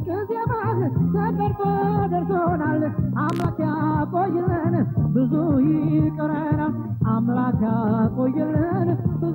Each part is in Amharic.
ዜማን ተቀርጾ ደርሶናል አምላክ ያቆይልን ብዙ ይቀረናል አምላክ ያቆይልን ብዙ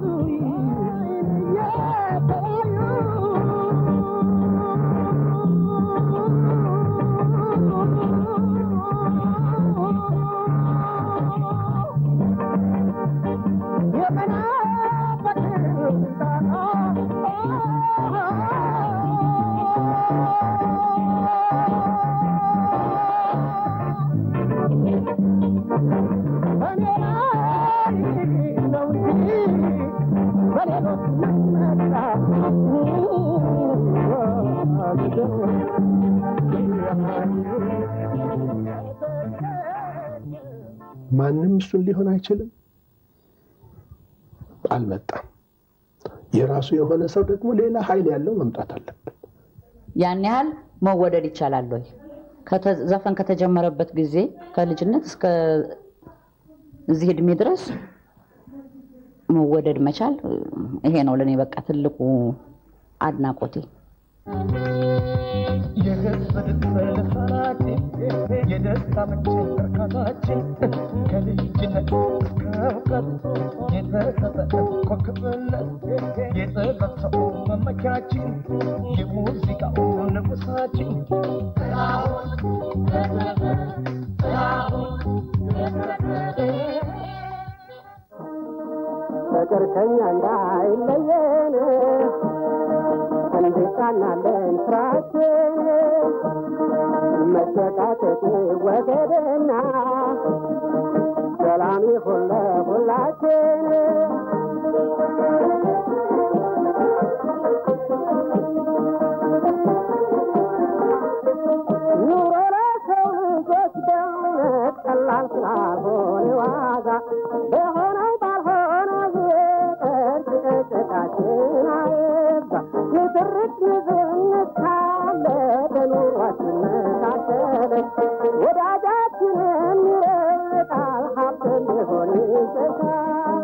ማንም እሱን ሊሆን አይችልም አልመጣም የራሱ የሆነ ሰው ደግሞ ሌላ ኃይል ያለው መምጣት አለበት ያን ያህል መወደድ ይቻላል ወይ ከተዘፈን ከተጀመረበት ጊዜ ከልጅነት እስከ እዚህ እድሜ ድረስ መወደድ መቻል ይሄ ነው ለኔ በቃ ትልቁ አድናቆቴ የህዝብ ለፈራቴ የደስታ ምንጭ በርካታችን ከልጅነት እስከ የተሰጠ ኮከብነት የጥበብ ሰው መመኪያችን የሙዚቃው ንጉሳችን ፍቅር ከኛ እንዳይለየን እንድቃናለን ፍራችን መሰቃቀት ወገደና ሰላም ይሁን ለሁላችን ኑሮ ለሰው ልጆች በእውነት ቀላል ስላልሆነ ዋጋ በሆነው ባልሆነው ይቅር ጭቅጭቃችን አይብዛ ንትርክ ንዝንት ካለ በኑሯችን መካከል ወዳጃችንን ይርቃል ሀብት ሊሆን ይሸሻል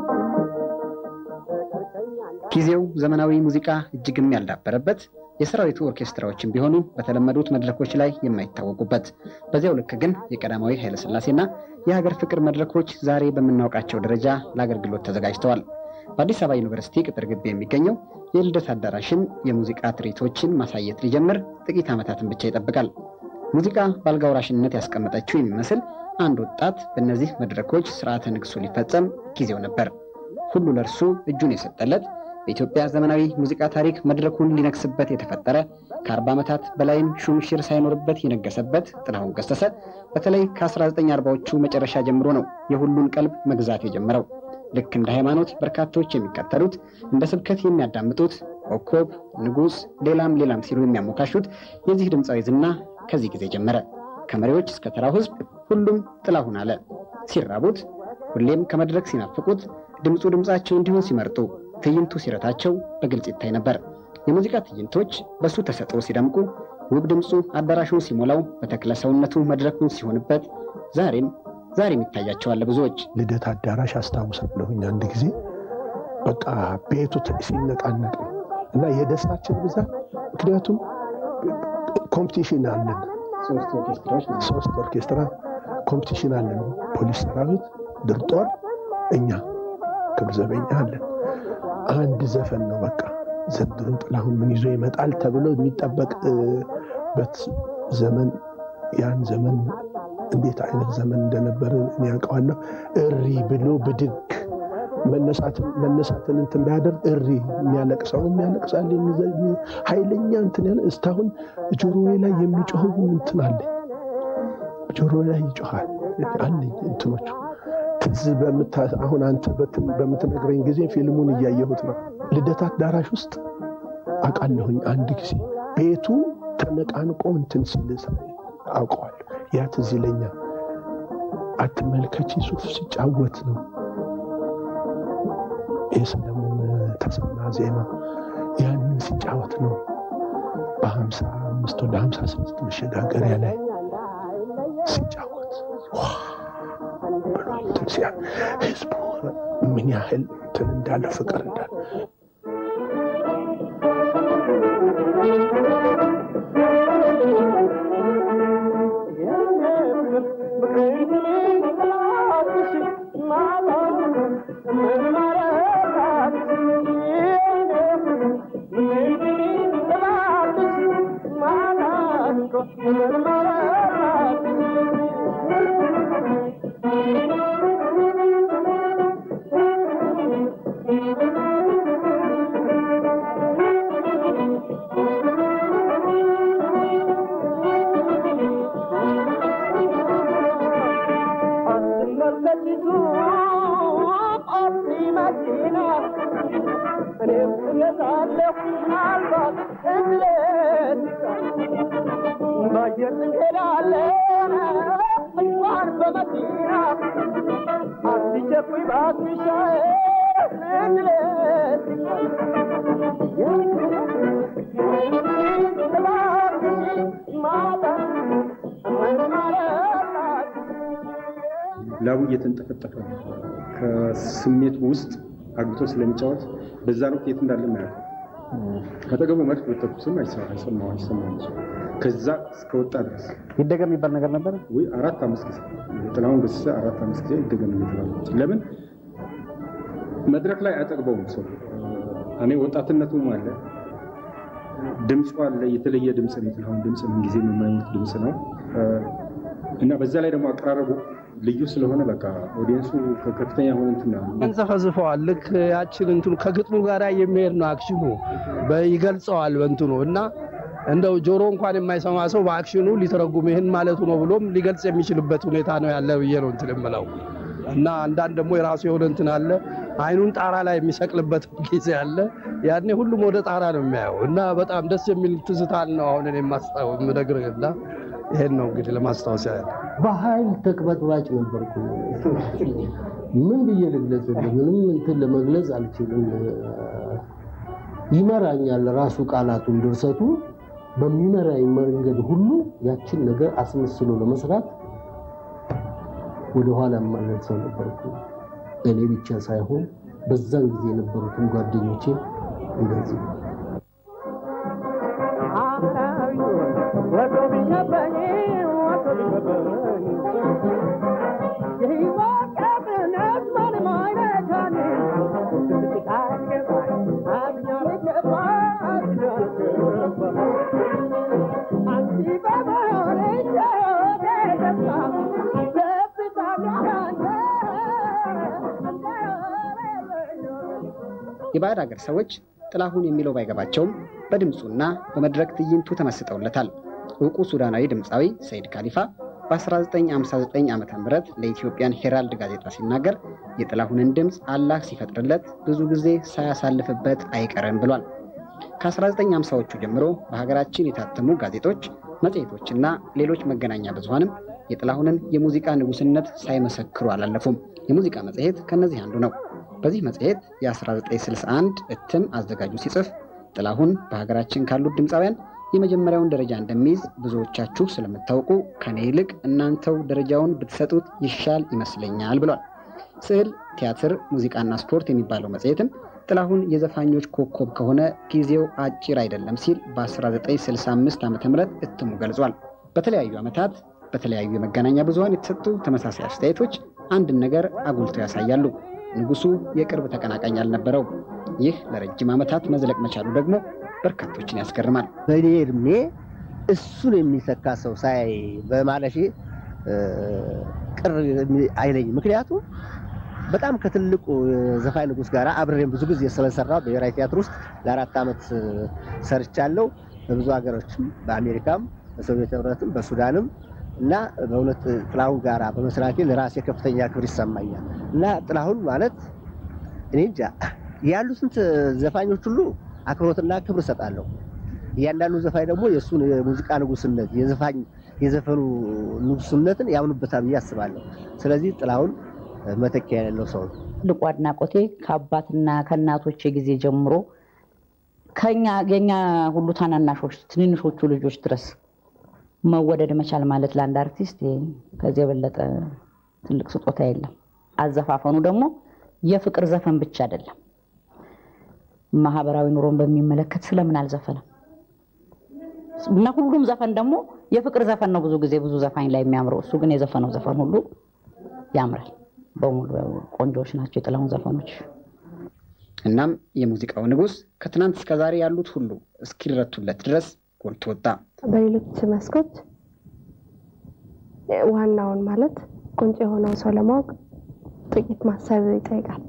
ጊዜው ዘመናዊ ሙዚቃ እጅግም ያልዳበረበት የሰራዊቱ ኦርኬስትራዎችን ቢሆኑ በተለመዱት መድረኮች ላይ የማይታወቁበት በዚያው ልክ ግን የቀዳማዊ ኃይለ ሥላሴና የሀገር ፍቅር መድረኮች ዛሬ በመናውቃቸው ደረጃ ለአገልግሎት ተዘጋጅተዋል በአዲስ አበባ ዩኒቨርሲቲ ቅጥር ግቢ የሚገኘው የልደት አዳራሽም የሙዚቃ ትርኢቶችን ማሳየት ሊጀምር ጥቂት ዓመታትን ብቻ ይጠብቃል ሙዚቃ ባልጋውራሽነት ያስቀመጠችው የሚመስል አንድ ወጣት በእነዚህ መድረኮች ስርዓተ ንግሱ ሊፈጸም ጊዜው ነበር ሁሉ ለርሱ እጁን የሰጠለት በኢትዮጵያ ዘመናዊ ሙዚቃ ታሪክ መድረኩን ሊነክስበት የተፈጠረ ከ40 ዓመታት በላይም ሹምሽር ሳይኖርበት የነገሰበት ጥላሁን ገሰሰ በተለይ ከ1940ዎቹ መጨረሻ ጀምሮ ነው የሁሉን ቀልብ መግዛት የጀመረው ልክ እንደ ሃይማኖት በርካቶች የሚከተሉት እንደ ስብከት የሚያዳምጡት ኮከብ ንጉስ ሌላም ሲሉ የሚያሞካሹት የዚህ ድምጻዊ ዝና ከዚህ ጊዜ ጀመረ ከመሪዎች እስከ ተራው ህዝብ ሁሉም ጥላሁን አለ ሲራቡት ሁሌም ከመድረክ ሲናፍቁት ድምጻቸው እንዲሆን ሲመርጡ ትዕይንቱ ሲረታቸው በግልጽ ይታይ ነበር የሙዚቃ ትዕይንቶች በሱ ተሰጥኦ ሲደምቁ ውብ ድምጹ አዳራሹን ሲሞላው በተክለ ሰውነቱ መድረኩን ሲሆንበት ዛሬም ይታያቸዋል ብዙዎች ልደት አዳራሽ አስታውሳለሁኝ አንድ ጊዜ በቃ ቤቱ ሲነቃነቅ እና የደስታችን ብዛት ምክንያቱም ኮምፒቲሽን አለን ሶስት ኦርኬስትራ ኮምፒቲሽን አለን ፖሊስ ሰራዊት ድርጦር እኛ ክብር ዘበኛ አለን አንድ ዘፈን ነው በቃ ዘንድሮ ጥላሁን ምን ይዞ ይመጣል ተብሎ የሚጠበቅበት ዘመን ያን ዘመን እንዴት አይነት ዘመን እንደነበር እኔ ያውቀዋለሁ እሪ ብሎ ብድግ መነሳትን እንትን ባያደርግ እሪ የሚያለቅሳል ኃይለኛ እንትን ያለ እስታሁን ጆሮዬ ላይ የሚጮኸው እንትን አለ ጆሮዬ ላይ ይጮሃል አለኝ እንትኖቹ ትዝ አሁን አንተ በምትነግረኝ ጊዜ ፊልሙን እያየሁት ነው ልደት አዳራሽ ውስጥ አቃለሁኝ አንድ ጊዜ ቤቱ ተነቃንቆ እንትን ሲልስ አውቀዋለሁ ያ ትዝ ይለኛል አትመልከቺ ሱፍ ሲጫወት ነው የሰለሞን ተሰማ ዜማ ያንን ሲጫወት ነው በ55 ወደ 56 መሸጋገሪያ ላይ ሲጫወት ህዝቡ ምን ያህል እንትን እንዳለ ፍቅር እንዳለ ላቡ እየተንጠፈጠፈ ከስሜት ውስጥ አግቶ ስለሚጫወት በዛ ነው የት እንዳለ ማለት ከተገቡ መርፍ ወጥተውም አይሰማው ከዛ እስከወጣ ድረስ ይደገም ይባል ነገር ነበር ወይ 4-5 ጊዜ ጥላሁን ገሰሰ 4-5 ጊዜ ይደገም ይባላል። ለምን መድረክ ላይ አጠግበውም ሰው እኔ ወጣትነቱ ማለት ድምጽ አለ የተለየ ድምጽ ነው። ጥላሁን ድምጽ ምን ጊዜ የማይሞት ድምጽ ነው እና በዛ ላይ ደግሞ አቀራረቡ ልዩ ስለሆነ በቃ ኦዲየንሱ ከከፍተኛ ሆነንትና እንዘፈዝፈዋል ልክ ያችን እንትኑ ከግጥሙ ጋር የሚሄድ ነው አክሽኑ በይገልጸዋል እንትኑ እና እንደው ጆሮ እንኳን የማይሰማ ሰው በአክሽኑ ሊተረጉም ይሄን ማለቱ ነው ብሎም ሊገልጽ የሚችልበት ሁኔታ ነው ያለው ነው እንትን የምለው እና አንዳንድ ደግሞ የራሱ የሆነ እንትን አለ አይኑን ጣራ ላይ የሚሰቅልበት ጊዜ አለ ያኔ ሁሉም ወደ ጣራ ነው የሚያየው እና በጣም ደስ የሚል ትዝታል ነው አሁን እኔ ማስታወስ ምደግርህና ይሄን ነው እንግዲህ ለማስታወስ ያለ በኃይል ተቅበጥባጭ ነበርኩ ምን ብየልግለጽ ምንም እንትን ለመግለጽ አልችልም ይመራኛል ራሱ ቃላቱን ድርሰቱ በሚመራኝ መንገድ ሁሉ ያችን ነገር አስመስሎ ለመስራት ወደ ኋላ ማለት ነበርኩ እኔ ብቻ ሳይሆን በዛን ጊዜ የነበሩትን ጓደኞቼ እንደዚህ የባዕድ ሀገር ሰዎች ጥላሁን የሚለው ባይገባቸውም በድምጹና በመድረክ ትዕይንቱ ተመስጠውለታል። ዕውቁ ሱዳናዊ ድምፃዊ ሰይድ ካሊፋ በ1959 ዓመተ ምህረት ለኢትዮጵያን ሄራልድ ጋዜጣ ሲናገር የጥላሁንን ድምጽ አላህ ሲፈጥርለት ብዙ ጊዜ ሳያሳልፍበት አይቀርም ብሏል። ከ1950ዎቹ ጀምሮ በሀገራችን የታተሙ ጋዜጦች፣ መጽሔቶችና ሌሎች መገናኛ ብዙሃንም የጥላሁንን የሙዚቃ ንጉስነት ሳይመሰክሩ አላለፉም። የሙዚቃ መጽሔት ከነዚህ አንዱ ነው። በዚህ መጽሔት የ1961 እትም አዘጋጁ ሲጽፍ ጥላሁን በሀገራችን ካሉት ድምፃውያን የመጀመሪያውን ደረጃ እንደሚይዝ ብዙዎቻችሁ ስለምታውቁ ከኔ ይልቅ እናንተው ደረጃውን ብትሰጡት ይሻል ይመስለኛል ብሏል። ስዕል፣ ቲያትር፣ ሙዚቃና ስፖርት የሚባለው መጽሔትም ጥላሁን የዘፋኞች ኮከብ ከሆነ ጊዜው አጭር አይደለም ሲል በ1965 ዓ.ም እትሙ ገልጿል። በተለያዩ ዓመታት በተለያዩ የመገናኛ ብዙሃን የተሰጡ ተመሳሳይ አስተያየቶች አንድን ነገር አጉልተው ያሳያሉ። ንጉሱ የቅርብ ተቀናቃኝ አልነበረው። ይህ ለረጅም ዓመታት መዝለቅ መቻሉ ደግሞ በርካቶችን ያስገርማል። በእኔ እድሜ እሱን የሚተካ ሰው ሳይ በማለፌ ቅር አይለኝም። ምክንያቱም በጣም ከትልቁ ዘፋኝ ንጉስ ጋር አብሬም ብዙ ጊዜ ስለሰራው በብሔራዊ ቲያትር ውስጥ ለ4 ዓመት ሰርቻለሁ። በብዙ ሀገሮችም በአሜሪካም በሶቪየት ህብረትም በሱዳንም እና በእውነት ጥላሁን ጋራ በመስራቴ ለራሴ ከፍተኛ ክብር ይሰማኛል። እና ጥላሁን ማለት እኔ እንጃ ያሉትን ዘፋኞች ሁሉ አክብሮትና ክብር ሰጣለሁ። እያንዳንዱ ዘፋኝ ደግሞ የሱን የሙዚቃ ንጉስነት የዘፈኑ ንጉስነትን ያምኑበታል ብዬ አስባለሁ። ስለዚህ ጥላሁን መተኪያ ያለው ሰው ነው። ልቁ አድናቆቴ ከአባትና ከእናቶቼ ጊዜ ጀምሮ የኛ ሁሉ ታናናሾች ትንንሾቹ ልጆች ድረስ መወደድ መቻል ማለት ለአንድ አርቲስት ከዚህ የበለጠ ትልቅ ስጦታ የለም። አዘፋፈኑ ደግሞ የፍቅር ዘፈን ብቻ አይደለም። ማህበራዊ ኑሮን በሚመለከት ስለምን አልዘፈነም? እና ሁሉም ዘፈን ደግሞ የፍቅር ዘፈን ነው። ብዙ ጊዜ ብዙ ዘፋኝ ላይ የሚያምረው እሱ ግን የዘፈነው ዘፈን ሁሉ ያምራል። በሙሉ ቆንጆች ናቸው የጥላሁን ዘፈኖች። እናም የሙዚቃው ንጉስ ከትናንት እስከ ዛሬ ያሉት ሁሉ እስኪረቱለት ድረስ ጎልቶ ወጣ። በሌሎች መስኮች ዋናውን ማለት ቁንጭ የሆነው ሰው ለማወቅ ጥቂት ማሰብ ይጠይቃል።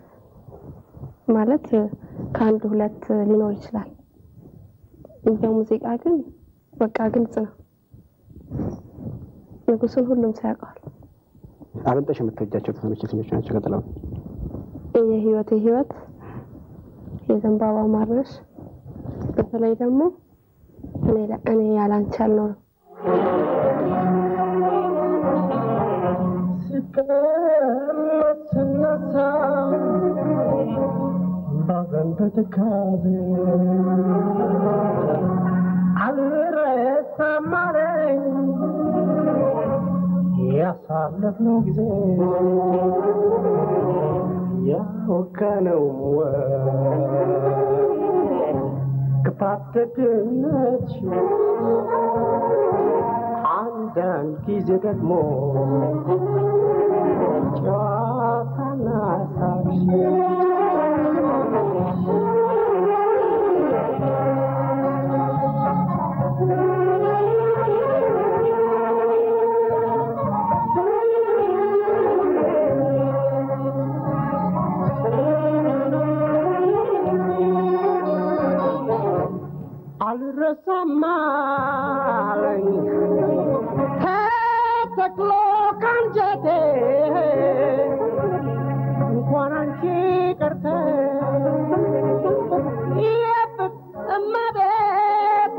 ማለት ከአንድ ሁለት ሊኖር ይችላል። በሙዚቃ ግን በቃ ግልጽ ነው። ንጉሱን ሁሉም ያውቃል። አብንጠሽ የምትወጃቸው ተሰኖች የትኞቹ ናቸው? ቀጥለው የሕይወት የዘንባባ ማርነሽ በተለይ ደግሞ እኔ ያላንቺ አልኖርም ያሳለፍነው ጊዜ ያወቀነው ክፋትነት አንዳንድ ጊዜ ደግሞ ጨዋታና ሳቅሽ አልረሳማለኝ ተተክሎ ካንጀቴ እንኳን አንቺ ቀርተ የፍቅመቤቴ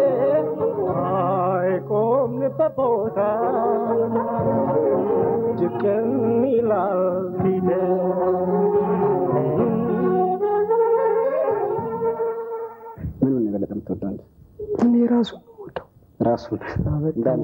አይቆምንበት ቦታ ጭቅም ይላል ፊቴ እኔ ራሱን እንዳለ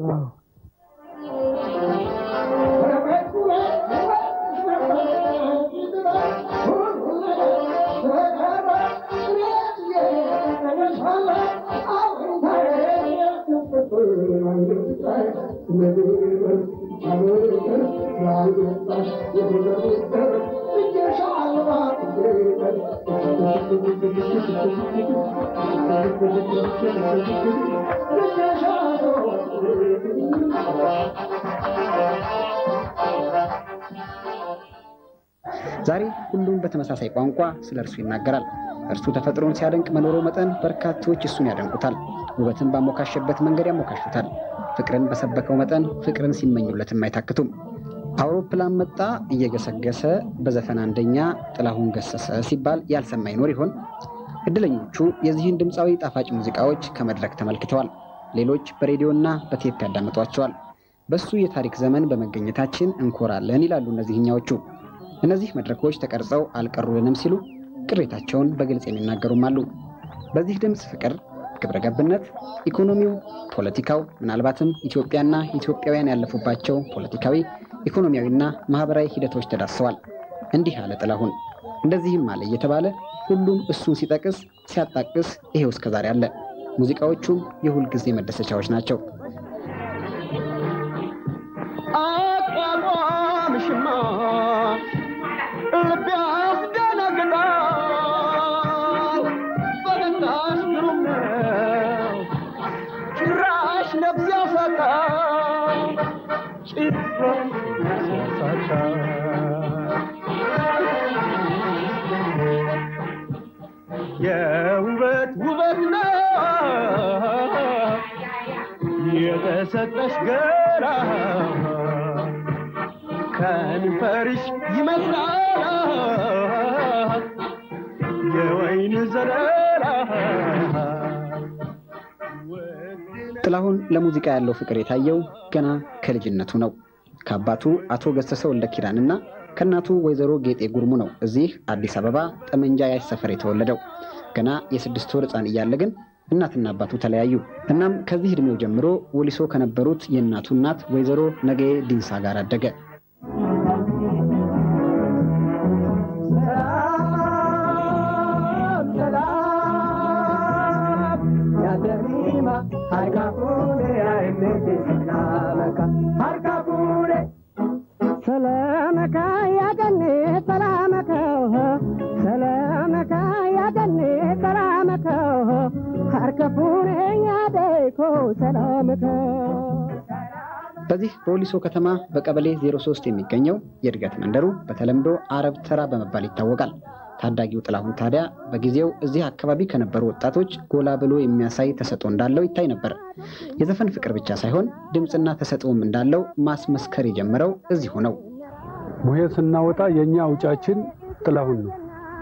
ዛሬ ሁሉም በተመሳሳይ ቋንቋ ስለ እርሱ ይናገራል። እርሱ ተፈጥሮን ሲያደንቅ መኖሩ መጠን በርካቶች እሱን ያደንቁታል። ውበትን ባሞካሸበት መንገድ ያሞካሹታል። ፍቅርን በሰበከው መጠን ፍቅርን ሲመኙለትም አይታክቱም። አውሮፕላን መጣ እየገሰገሰ በዘፈን አንደኛ ጥላሁን ገሰሰ ሲባል ያልሰማ ይኖር ይሆን? እድለኞቹ የዚህን ድምፃዊ ጣፋጭ ሙዚቃዎች ከመድረክ ተመልክተዋል። ሌሎች በሬዲዮና በቴፕ ያዳምጧቸዋል። በሱ የታሪክ ዘመን በመገኘታችን እንኮራለን ይላሉ እነዚህኛዎቹ። እነዚህ መድረኮች ተቀርጸው አልቀሩልንም ሲሉ ቅሬታቸውን በግልጽ የሚናገሩም አሉ። በዚህ ድምፅ ፍቅር፣ ግብረ ገብነት፣ ኢኮኖሚው፣ ፖለቲካው ምናልባትም ኢትዮጵያና ኢትዮጵያውያን ያለፉባቸው ፖለቲካዊ፣ ኢኮኖሚያዊና ማህበራዊ ሂደቶች ተዳስሰዋል። እንዲህ አለ ጥላሁን፣ እንደዚህም አለ እየተባለ ሁሉም እሱን ሲጠቅስ ሲያጣቅስ ይሄው እስከዛሬ አለ። ሙዚቃዎቹም የሁል ጊዜ መደሰቻዎች ናቸው። አቋቋምሽማ ልቤ አስደነግጣል በደስታሽ ግሩም ነው ጭራሽ ነፍስ ያሳጣል ጭራሽ ነፍስ ያሳጣል የውበት ውበት ነው የተሰጠሽ ገራ ከንፈርሽ ይመስላል የወይን ዘለላ። ጥላሁን ለሙዚቃ ያለው ፍቅር የታየው ገና ከልጅነቱ ነው። ከአባቱ አቶ ገሰሰ ወልደ ኪዳንና ከእናቱ ወይዘሮ ጌጤ ጉርሙ ነው እዚህ አዲስ አበባ ጠመንጃ ያሽ ሰፈር የተወለደው። ገና የ6 ወር ሕፃን እያለ ግን እናትና አባቱ ተለያዩ። እናም ከዚህ ዕድሜው ጀምሮ ወሊሶ ከነበሩት የእናቱ እናት ወይዘሮ ነገዬ ዲንሳ ጋር አደገ። ሰላመካ ያገኔ ሰላመከው ሰላመካ ያገኔ ሰላመከው ሀርከፉኔ ጌታዬ ሰላምከ በዚህ በወሊሶ ከተማ በቀበሌ 03 የሚገኘው የእድገት መንደሩ በተለምዶ አረብ ተራ በመባል ይታወቃል። ታዳጊው ጥላሁን ታዲያ በጊዜው እዚህ አካባቢ ከነበሩ ወጣቶች ጎላ ብሎ የሚያሳይ ተሰጥኦ እንዳለው ይታይ ነበር። የዘፈን ፍቅር ብቻ ሳይሆን ድምጽና ተሰጥኦም እንዳለው ማስመስከር የጀመረው እዚሁ ነው። ቡሄ ስናወጣ የኛ አውጫችን ጥላሁን ነው።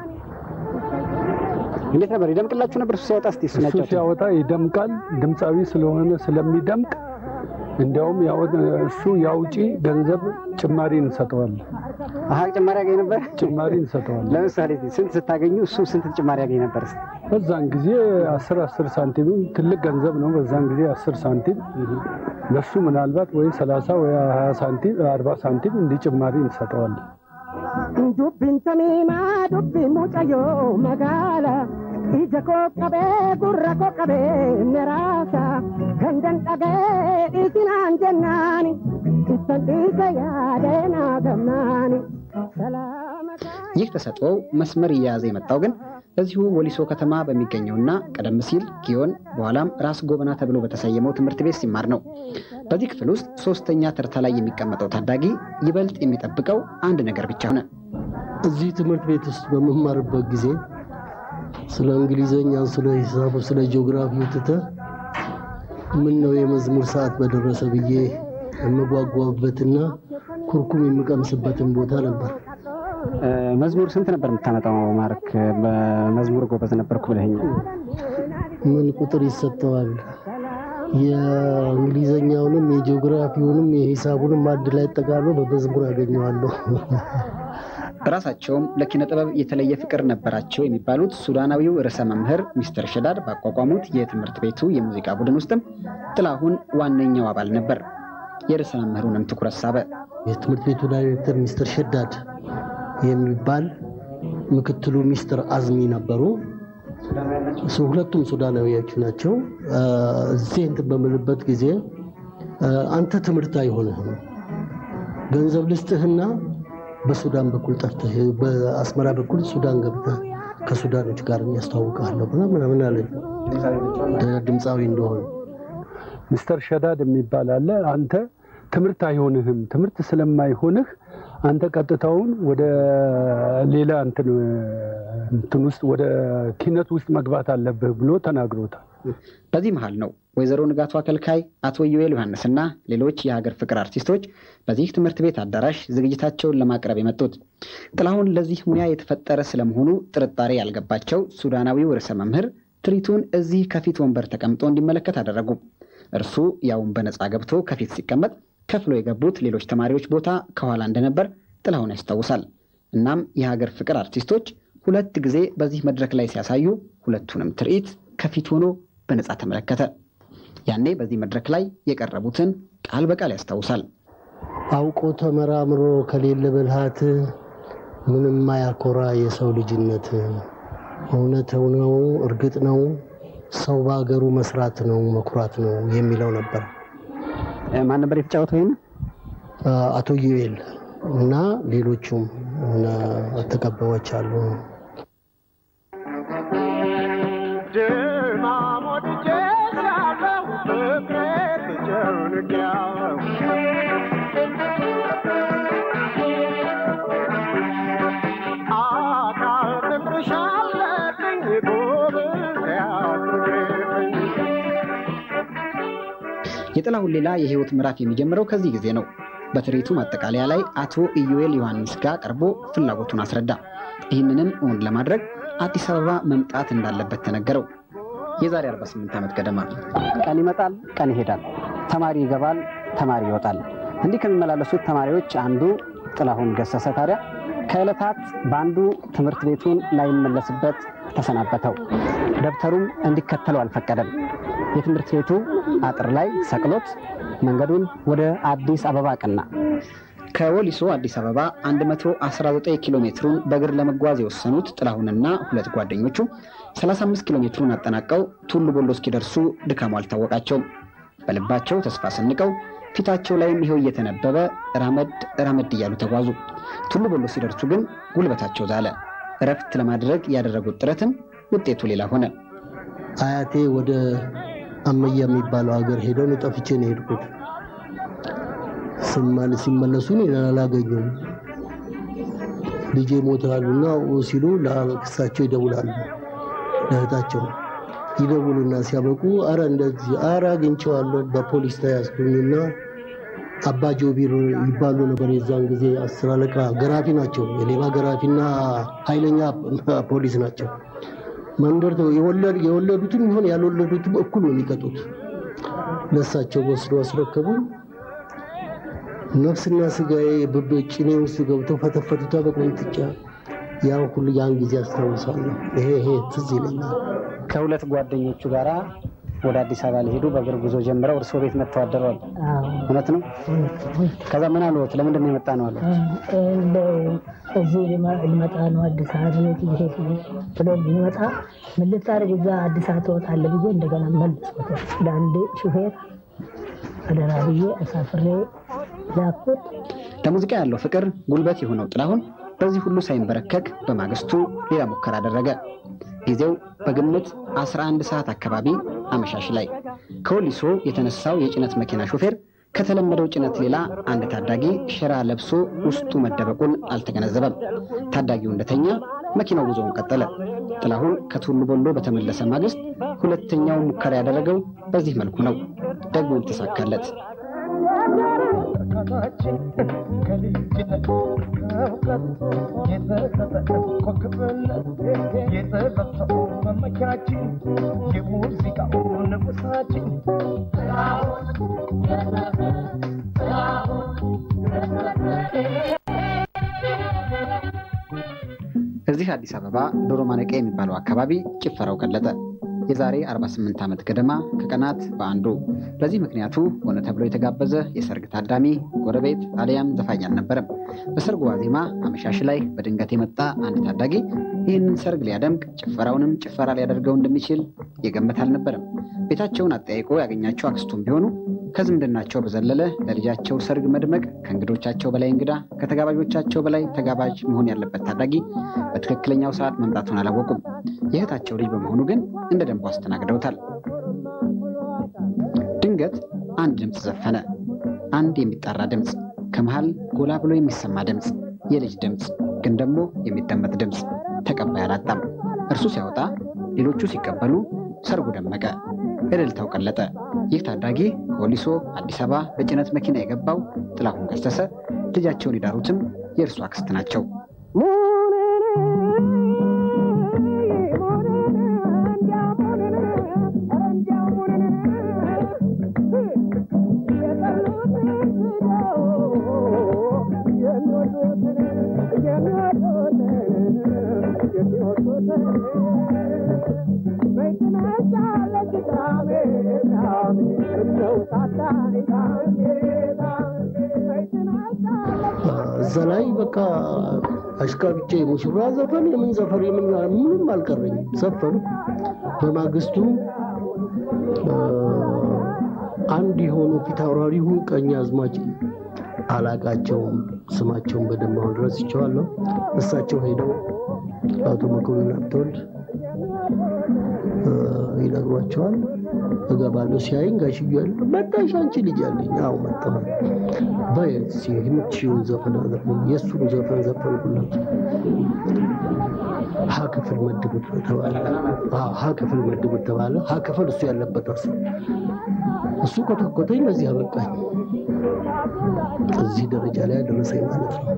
እንዴት ነበር? ይደምቅላችሁ ነበር ሲያወጣ? እስቲ እሱ ሲያወጣ ይደምቃል። ድምጻዊ ስለሆነ ስለሚደምቅ እንደውም እሱ ያውጪ ገንዘብ ጭማሪ እንሰጠዋለን። ጭማሪ ያገኝ ነበር? ጭማሪ እንሰጠዋለን። ለምሳሌ ስንት ስታገኙ እሱ ስንት ጭማሪ ያገኝ ነበር? በዛን ጊዜ 10 ሳንቲም ትልቅ ገንዘብ ነው። በዛን ጊዜ 10 ሳንቲም ለሱ ምናልባት ወይ 30 ወይ 20 ሳንቲም 40 ሳንቲም እንዲጭማሪ እንሰጠዋለን። ዱብን ተሚማ ዱብን ሙጫዮ መጋላ ኢጀኮ ቀቤ ጉረኮ ቀቤ ነራሳ ገንደን ጠገ ኢሲናን ጀናኒ ኢተንዲሰ ያደና ገማኒ ይህ ተሰጥኦ መስመር እየያዘ የመጣው ግን እዚሁ ወሊሶ ከተማ በሚገኘውና ቀደም ሲል ጊዮን በኋላም ራስ ጎበና ተብሎ በተሰየመው ትምህርት ቤት ሲማር ነው። በዚህ ክፍል ውስጥ 3ኛ ተርታ ላይ የሚቀመጠው ታዳጊ ይበልጥ የሚጠብቀው አንድ ነገር ብቻ ሆነ። እዚህ ትምህርት ቤት ውስጥ በመማርበት ጊዜ ስለ እንግሊዘኛ፣ ስለ ሂሳብ፣ ስለ ጂኦግራፊ ምን ነው የመዝሙር ሰዓት በደረሰ ብዬ የምጓጓበትና ኩርኩም የምቀምስበትን ቦታ ነበር። መዝሙር ስንት ነበር የምታመጣው? ማርክ በመዝሙር ጎበዝ ነበርኩ ብለኸኛል። ምን ቁጥር ይሰጠዋል? የእንግሊዘኛውንም የጂኦግራፊውንም የሂሳቡንም አንድ ላይ ተጠቃሎ በመዝሙር አገኘዋለሁ። ራሳቸውም ለኪነ ጥበብ የተለየ ፍቅር ነበራቸው የሚባሉት ሱዳናዊው ርዕሰ መምህር ሚስተር ሸዳድ ባቋቋሙት የትምህርት ቤቱ የሙዚቃ ቡድን ውስጥም ጥላሁን ዋነኛው አባል ነበር። የርዕሰ መምህሩንም ትኩረት ሳበ። የትምህርት ቤቱ ዳይሬክተር ሚስተር ሸዳድ የሚባል ምክትሉ ሚስተር አዝሚ ነበሩ። ሁለቱም ሱዳናዊዎች ናቸው። እዚህ እንትን በምልበት ጊዜ አንተ ትምህርት አይሆንህም፣ ገንዘብ ልስጥህና በሱዳን በኩል ጠፍተህ በአስመራ በኩል ሱዳን ገብተህ ከሱዳኖች ጋር ያስተዋውቃለሁ ምናምን አለኝ። ድምጻዊ እንደሆነ ሚስተር ሸዳድ የሚባል አለ። አንተ ትምህርት አይሆንህም፣ ትምህርት ስለማይሆንህ አንተ ቀጥታውን ወደ ሌላ እንትን ውስጥ ወደ ኪነት ውስጥ መግባት አለብህ ብሎ ተናግሮታል። በዚህ መሃል ነው ወይዘሮ ንጋቱ አከልካይ፣ አቶ ዩኤል ዮሐንስና ሌሎች የሀገር ፍቅር አርቲስቶች በዚህ ትምህርት ቤት አዳራሽ ዝግጅታቸውን ለማቅረብ የመጡት። ጥላሁን ለዚህ ሙያ የተፈጠረ ስለመሆኑ ጥርጣሬ ያልገባቸው ሱዳናዊው ርዕሰ መምህር ትርኢቱን እዚህ ከፊት ወንበር ተቀምጦ እንዲመለከት አደረጉ። እርሱ ያውን በነፃ ገብቶ ከፊት ሲቀመጥ ከፍሎ የገቡት ሌሎች ተማሪዎች ቦታ ከኋላ እንደነበር ጥላሁን ያስታውሳል። እናም የሀገር ፍቅር አርቲስቶች 2 ጊዜ በዚህ መድረክ ላይ ሲያሳዩ ሁለቱንም ትርኢት ከፊት ሆኖ በነፃ ተመለከተ። ያኔ በዚህ መድረክ ላይ የቀረቡትን ቃል በቃል ያስታውሳል። አውቆ ተመራምሮ ከሌለ ብልሃት ምንም ማያኮራ የሰው ልጅነት፣ እውነት ነው እርግጥ ነው ሰው በአገሩ መስራት ነው መኩራት ነው የሚለው ነበር። ማን ነበር የተጫወተው? ይሄን አቶ ዩኤል እና ሌሎቹም እና ተቀባዮች አሉ። የጥላሁን ሌላ የህይወት ምዕራፍ የሚጀምረው ከዚህ ጊዜ ነው። በትርኢቱ ማጠቃለያ ላይ አቶ ኢዩኤል ዮሐንስ ጋር ቀርቦ ፍላጎቱን አስረዳ። ይህንንም እውን ለማድረግ አዲስ አበባ መምጣት እንዳለበት ተነገረው። የዛሬ 48 ዓመት ገደማ ቀን ይመጣል፣ ቀን ይሄዳል፣ ተማሪ ይገባል፣ ተማሪ ይወጣል። እንዲህ ከሚመላለሱት ተማሪዎች አንዱ ጥላሁን ገሰሰ ታዲያ ከዕለታት በአንዱ ትምህርት ቤቱን ላይመለስበት ተሰናበተው። ደብተሩም እንዲከተለው አልፈቀደም። የትምህርት ቤቱ አጥር ላይ ሰቅሎት መንገዱን ወደ አዲስ አበባ ቀና። ከወሊሶ አዲስ አበባ 119 ኪሎ ሜትሩን በእግር ለመጓዝ የወሰኑት ጥላሁንና 2 ጓደኞቹ 35 ኪሎ ሜትሩን አጠናቀው ቱሉ ቦሎ እስኪደርሱ ድካሙ አልታወቃቸውም። በልባቸው ተስፋ ሰንቀው ፊታቸው ላይም ይሄው እየተነበበ ራመድ ራመድ እያሉ ተጓዙ። ቱሉ ቦሎ ሲደርሱ ግን ጉልበታቸው ዛለ። እረፍት ለማድረግ ያደረጉት ጥረትም ውጤቱ ሌላ ሆነ። አያቴ ወደ አመያ የሚባለው ሀገር ሄደው ነው ጠፍቼ ነው ሄድኩት። ሲመለሱ እኔን አላገኙም። ልጄ ሞቷልና ሲሉ ለክሳቸው ይደውላሉ። ለእህታቸው ይደውሉና ሲያበቁ አረ እንደዚህ አግኝቼዋለሁ በፖሊስ ተያዝኩኝና አባ ጆቢር ይባሉ ነበር። የዛን ጊዜ 10 አለቃ ገራፊ ናቸው። የሌባ ገራፊና ኃይለኛ ፖሊስ ናቸው። መንደር የወለዱትም ይሁን ያልወለዱትም እኩል ነው የሚቀጡት። ለሳቸው ወስዶ አስረከቡ። ነፍስና ስጋዬ በጭኔ ውስጥ ገብቶ ፈተፈቱታ በቁንጥጫ። ያን ሁሉ ያን ጊዜ አስታውሳለሁ። ይሄ ትዝ ይለኛል። ከሁለት ጓደኞቹ ጋራ ወደ አዲስ አበባ ሊሄዱ በእግር ጉዞ ጀምረው እርሶ ቤት መጥተው አደረዋል። እውነት ነው? ከዛ ምን አሉት? ለምንድን ነው የመጣ ነው አሉት? እዚህ ልመጣ ነው አዲስ አበባ ቤት ብሎ ሊመጣ ምን ልታደርግ እዛ አዲስ አበባ ትወጣለህ ብዬ እንደገና መልሶት ለአንድ ሹፌር አደራ ብዬ አሳፍሬ ላኩት። ለሙዚቃ ያለው ፍቅር ጉልበት የሆነው ጥላሁን በዚህ ሁሉ ሳይንበረከክ በማግስቱ ሌላ ሙከራ አደረገ። ጊዜው በግምት 11 ሰዓት አካባቢ አመሻሽ ላይ ከወሊሶ የተነሳው የጭነት መኪና ሾፌር ከተለመደው ጭነት ሌላ አንድ ታዳጊ ሸራ ለብሶ ውስጡ መደበቁን አልተገነዘበም። ታዳጊው እንደተኛ መኪናው ጉዞውን ቀጠለ። ጥላሁን ከቱሉ ቦሎ በተመለሰ ማግስት ሁለተኛው ሙከራ ያደረገው በዚህ መልኩ ነው። ደግሞ ተሳካለት። እዚህ አዲስ አበባ ዶሮ ማነቂያ የሚባለው አካባቢ ጭፈራው ቀለጠ። የዛሬ 48 ዓመት ገደማ ከቀናት በአንዱ ለዚህ ምክንያቱ ሆነ ተብሎ የተጋበዘ የሰርግ ታዳሚ ጎረቤት አሊያም ዘፋኝ አልነበረም። በሰርጉ ዋዜማ አመሻሽ ላይ በድንገት የመጣ አንድ ታዳጊ ይህንን ሰርግ ሊያደምቅ ጭፈራውንም ጭፈራ ሊያደርገው እንደሚችል የገመተ አልነበረም። ቤታቸውን አጠያይቆ ያገኛቸው አክስቱም ቢሆኑ ከዝምድናቸው በዘለለ ለልጃቸው ሰርግ መድመቅ ከእንግዶቻቸው በላይ እንግዳ ከተጋባዦቻቸው በላይ ተጋባዥ መሆን ያለበት ታዳጊ በትክክለኛው ሰዓት መምጣቱን አላወቁም። የእህታቸው ልጅ በመሆኑ ግን እንደ ደንቡ አስተናግደውታል። ድንገት አንድ ድምፅ ዘፈነ። አንድ የሚጣራ ድምፅ፣ ከመሃል ጎላ ብሎ የሚሰማ ድምፅ፣ የልጅ ድምፅ፣ ግን ደግሞ የሚደመጥ ድምፅ። ተቀባይ አላጣም። እርሱ ሲያወጣ ሌሎቹ ሲቀበሉ ሰርጉ ደመቀ፣ እልልታው ቀለጠ። ይህ ታዳጊ ከወሊሶ አዲስ አበባ በጭነት መኪና የገባው ጥላሁን ገሰሰ፣ ልጃቸውን የዳሩትም የእርሱ አክስት ናቸው። እዛ ላይ በቃ አሽካብቼ ሙሽራ ዘፈን የምን ዘፈን ምንም አልቀረኝም። ዘፈኑ በማግስቱ አንድ የሆኑ ፊታውራሪው ቀኝ አዝማች አላቃቸውም፣ ስማቸውን በደንብ አሁን ረስቼዋለሁ። እሳቸው ሄደው አቶ መኮንን አብቶልድ ይነግሯቸዋል። እገባለሁ። ሲያይኝ ጋሽዬ አለ መጣሽ አንቺ ልጅ አለኝ። አዎ መጣሁ። በየሲ የምትችይውን ዘፈን ዘፈን የእሱን ዘፈን ዘፈንኩለት። ሀ ክፍል መድቡት ተባለ። ሀ ክፍል መድቡት ተባለ። ሀ ክፍል እሱ ያለበት እሱ ኮተኮተኝ። በዚህ አበቃኝ። እዚህ ደረጃ ላይ አደረሰኝ ማለት ነው።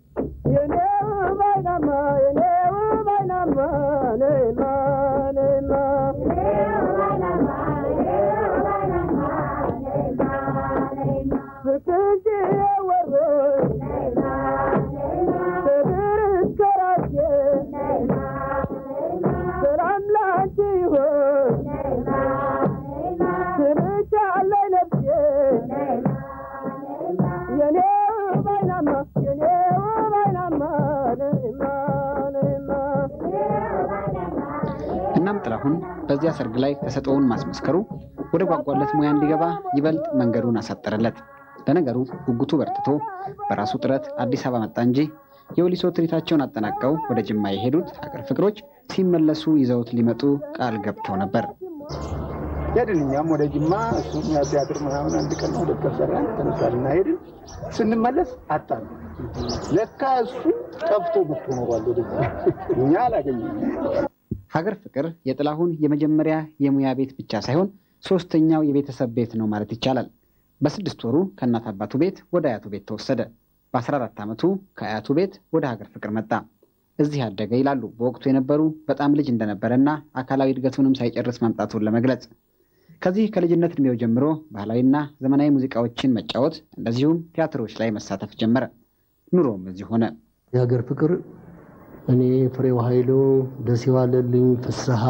እናም ጥላሁን በዚያ ሰርግ ላይ ተሰጥኦውን ማስመስከሩ ወደ ጓጓለት ሙያ እንዲገባ ይበልጥ መንገዱን አሳጠረለት። ለነገሩ ጉጉቱ በርትቶ በራሱ ጥረት አዲስ አበባ መጣ እንጂ የወሊሶ ትርኢታቸውን አጠናቀው ወደ ጅማ የሄዱት ሀገር ፍቅሮች ሲመለሱ ይዘውት ሊመጡ ቃል ገብተው ነበር። ያድልኛም ወደ ጅማ እሱም ያቲያትር ምናምን አንድ ቀን ወደ ተሰራን ተነሳልና ሄድን ስንመለስ አጣን ለካ እሱ ጠፍቶ መጥቶ ነው ወደ እኛ አላገኘንም ሀገር ፍቅር የጥላሁን የመጀመሪያ የሙያ ቤት ብቻ ሳይሆን ሶስተኛው የቤተሰብ ቤት ነው ማለት ይቻላል በ6 ወሩ ከእናት አባቱ ቤት ወደ አያቱ ቤት ተወሰደ በ14 ዓመቱ ከአያቱ ቤት ወደ ሀገር ፍቅር መጣ እዚህ አደገ ይላሉ በወቅቱ የነበሩ በጣም ልጅ እንደነበረና አካላዊ እድገቱንም ሳይጨርስ መምጣቱን ለመግለጽ ከዚህ ከልጅነት እድሜው ጀምሮ ባህላዊና ዘመናዊ ሙዚቃዎችን መጫወት እንደዚሁም ቲያትሮች ላይ መሳተፍ ጀመረ ኑሮም እዚህ ሆነ የሀገር ፍቅር እኔ ፍሬው ኃይሉ ደሴው አለልኝ ፍስሐ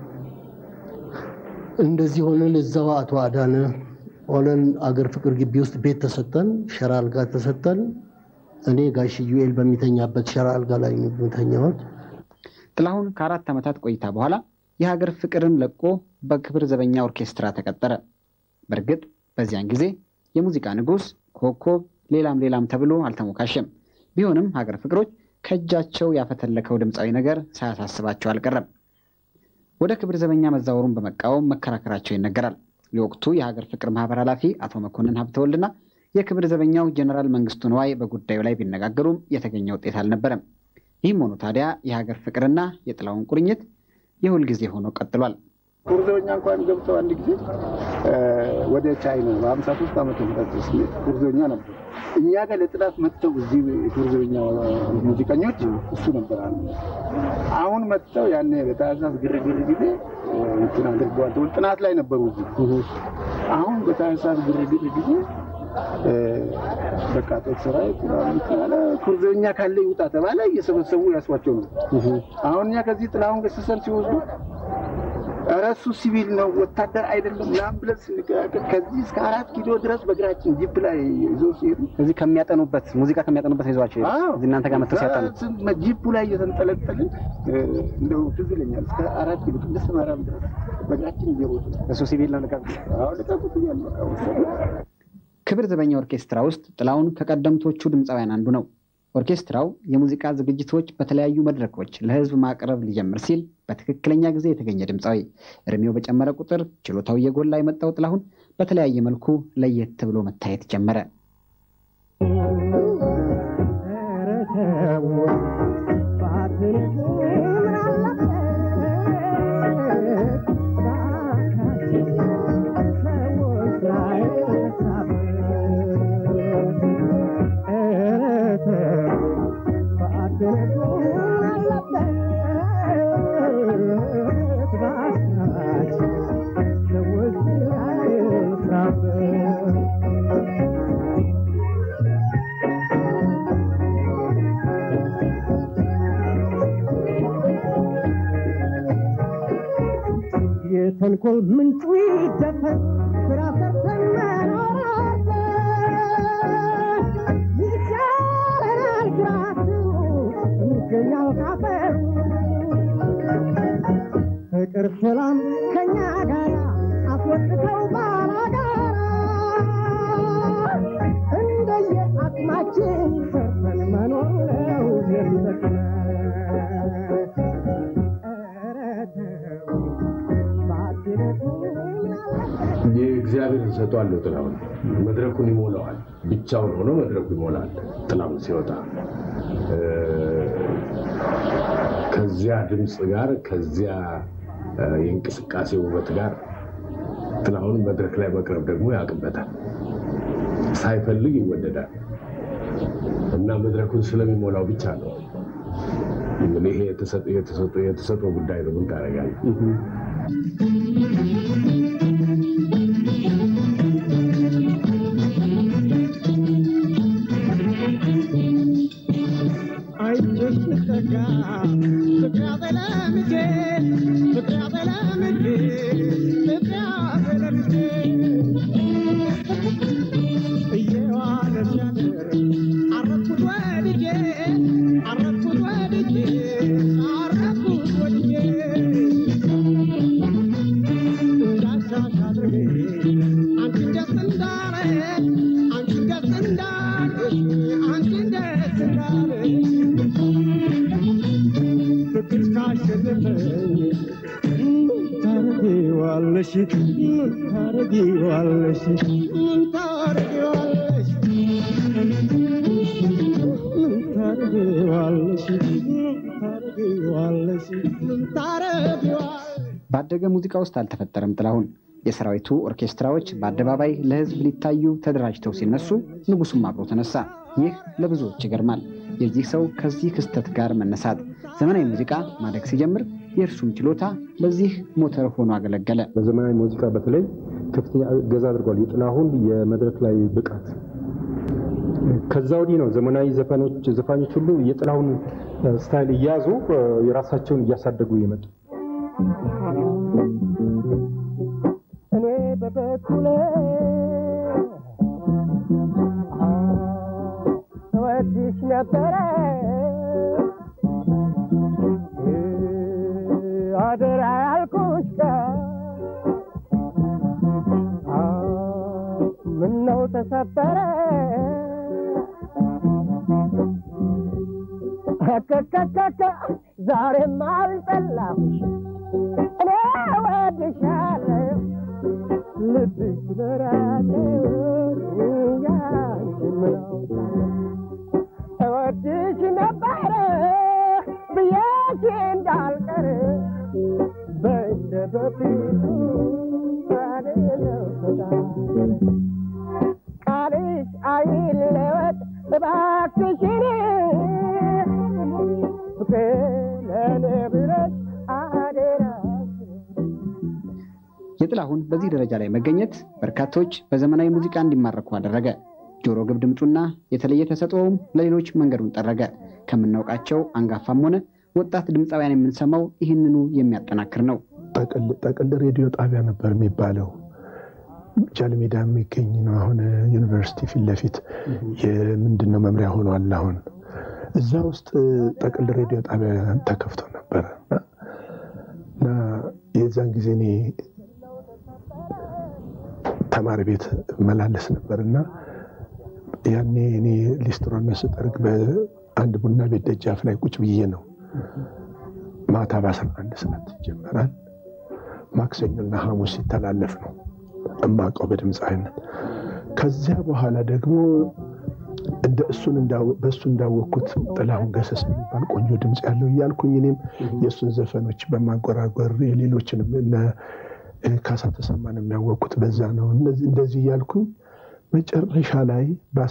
እንደዚህ ሆነን እዛው አቶ አዳነ ሆነን አገር ፍቅር ግቢ ውስጥ ቤት ተሰጠን ሸራ አልጋ ተሰጠን እኔ ጋሽ ዩኤል በሚተኛበት ሸራ አልጋ ላይ ተኛው ጥላሁን ከ4 ዓመታት ቆይታ በኋላ የሀገር ፍቅርን ለቆ በክብር ዘበኛ ኦርኬስትራ ተቀጠረ በርግጥ በዚያን ጊዜ የሙዚቃ ንጉስ ኮከብ ሌላም ተብሎ አልተሞካሸም ቢሆንም ሀገር ፍቅሮች ከእጃቸው ያፈተለከው ድምጻዊ ነገር ሳያሳስባቸው አልቀረም ወደ ክብር ዘበኛ መዛወሩን በመቃወም መከራከራቸው ይነገራል የወቅቱ የሀገር ፍቅር ማህበር ኃላፊ አቶ መኮንን ሀብተወልድና የክብር ዘበኛው ጀነራል መንግስቱ ነዋይ በጉዳዩ ላይ ቢነጋገሩም የተገኘ ውጤት አልነበረም ይህም ሆኖ ታዲያ የሀገር ፍቅርና የጥላሁን ቁርኝት የሁል ጊዜ ሆኖ ቀጥሏል ክቡር ዘበኛ እንኳን ገብተው አንድ ጊዜ ወደ ቻይና በ53 ዓመት ተመረጠ ክቡር ዘበኛ ነበር እኛ ጋር ለጥናት መጥተው እዚህ ክቡር ዘበኛ ሙዚቀኞች እሱ ነበር አሁን መጥተው ያኔ በታዛዝ ግርግር ጊዜ እንትና አድርገዋል ጥናት ላይ ነበሩ አሁን በታዛዝ ግርግር ጊዜ በቃ ተሰራይ ጥናት ክቡር ዘበኛ ካለ ይውጣ ተባለ እየሰበሰቡ ያስዋቸው ነው አሁን ያ ከዚህ ጥላሁን ገሰሰን ሲወስዱ አራሱ ሲቪል ነው ወታደር አይደለም ለአምቡላንስ ከዚህ እስከ 4 ኪሎ ድረስ በእግራችን ጂፕ ላይ ይዞ ሲሄዱ እዚህ ከሚያጠኑበት ሙዚቃ ከሚያጠኑበት ይዟቸው እዚህ እናንተ ጋር መጥተው ሲያጠኑ ጂፕ ላይ እየተንጠለጠልን እንደው ትዝ ይለኛል እስከ 4 ኪሎ ቅድስት ማርያም ድረስ በእግራችን እየሮጡ እሱ ሲቪል ነው ለቀቁት ለቀቁት ያለው ክብር ዘበኛ ኦርኬስትራ ውስጥ ጥላሁን ከቀደምቶቹ ድምጻውያን አንዱ ነው ኦርኬስትራው የሙዚቃ ዝግጅቶች በተለያዩ መድረኮች ለህዝብ ማቅረብ ሊጀምር ሲል በትክክለኛ ጊዜ የተገኘ ድምጻዊ እድሜው በጨመረ ቁጥር ችሎታው የጎላ የመጣው ጥላሁን በተለያየ መልኩ ለየት ብሎ መታየት ጀመረ ተንኮል ምንጩ ይደፈን ስራ ሰርተን መኖራለን ይቻላል ግራቱ እንገኛው ካፈሩ ፍቅር ሰላም ከኛ ጋር አስወጥተው ባላጋራ እንደየ አቅማችን ሰርተን መኖር ነው የሚጠቅመን የእግዚአብሔር ተሰጥቷል ጥላሁን መድረኩን ይሞላዋል ብቻውን ሆኖ መድረኩ ይሞላል ጥላሁን ሲወጣ ከዚያ ድምጽ ጋር ከዚያ የእንቅስቃሴ ውበት ጋር ጥላሁን መድረክ ላይ መቅረብ ደግሞ ያቅበታል ሳይፈልግ ይወደዳል እና መድረኩን ስለሚሞላው ብቻ ነው ይሄ የተሰጠው ጉዳይ ነው ምን ታረጋለህ She ታረጊዋለሽ ምን ታረጊዋለሽ ምን ታረጊዋለሽ ምን ታረጊዋለሽ ባደገ ሙዚቃ ውስጥ አልተፈጠረም ጥላሁን። የሰራዊቱ ኦርኬስትራዎች በአደባባይ ለህዝብ ሊታዩ ተደራጅተው ሲነሱ ንጉሱም አብሮ ተነሳ። ይህ ለብዙዎች ይገርማል። የዚህ ሰው ከዚህ ክስተት ጋር መነሳት ዘመናዊ ሙዚቃ ማደግ ሲጀምር የእርሱም ችሎታ ለዚህ ሞተር ሆኖ አገለገለ። በዘመናዊ ሙዚቃ በተለይ ከፍተኛ እገዛ አድርጓል የጥላሁን የመድረክ ላይ ብቃት። ከዛ ወዲህ ነው ዘመናዊ ዘፋኞች ሁሉ የጥላሁን ስታይል እያዙ የራሳቸውን እያሳደጉ ይመጡ። እኔ በበኩሌ ተወድሽ ነበረ አደራ ያልኩሽ ቀን ምነው ተሰበረ ከከከከ ዛሬም አልጠላሁሽ እኔ እወድሻለሁ ልብሽ በራቀ እወድሽ ነበረ ብዬሽ እንዳልቀር በእንደ በፊቱ ቃልሽ አይለወጥ እባክሽን ፍቅር ለእኔ ብለሽ አደራ። የጥላሁን በዚህ ደረጃ ላይ መገኘት በርካቶች በዘመናዊ ሙዚቃ እንዲማረኩ አደረገ። ጆሮ ግብ ድምፁና የተለየ ተሰጥኦውም ለሌሎች መንገዱን ጠረገ። ከምናውቃቸው አንጋፋም ሆነ ወጣት ድምፃውያን የምንሰማው ይህንኑ የሚያጠናክር ነው። ጠቅል ሬዲዮ ጣቢያ ነበር የሚባለው። ጃልሜዳ የሚገኝ ነው። አሁን ዩኒቨርሲቲ ፊት ለፊት የምንድነው መምሪያ ሆኗል። አሁን እዛ ውስጥ ጠቅል ሬዲዮ ጣቢያ ተከፍቶ ነበር እና የዛን ጊዜ እኔ ተማሪ ቤት መላለስ ነበርና ያኔ እኔ ሊስትሮና ስጠርግ በአንድ ቡና ቤት ደጃፍ ላይ ቁጭ ብዬ ነው። ማታ በ11 ሰዓት ይጀምራል። ማክሰኞና ሐሙስ ይተላለፍ ነው እማቀው በድምጽ አይነት። ከዚያ በኋላ ደግሞ በእሱ እንዳወቅኩት ጥላሁን ገሰሰ የሚባል ቆንጆ ድምጽ ያለው እያልኩኝ እኔም የእሱን ዘፈኖች በማንጎራጎር የሌሎችንም እነ ካሳ ተሰማን የሚያወቅኩት በዛ ነው። እንደዚህ እያልኩኝ መጨረሻ ላይ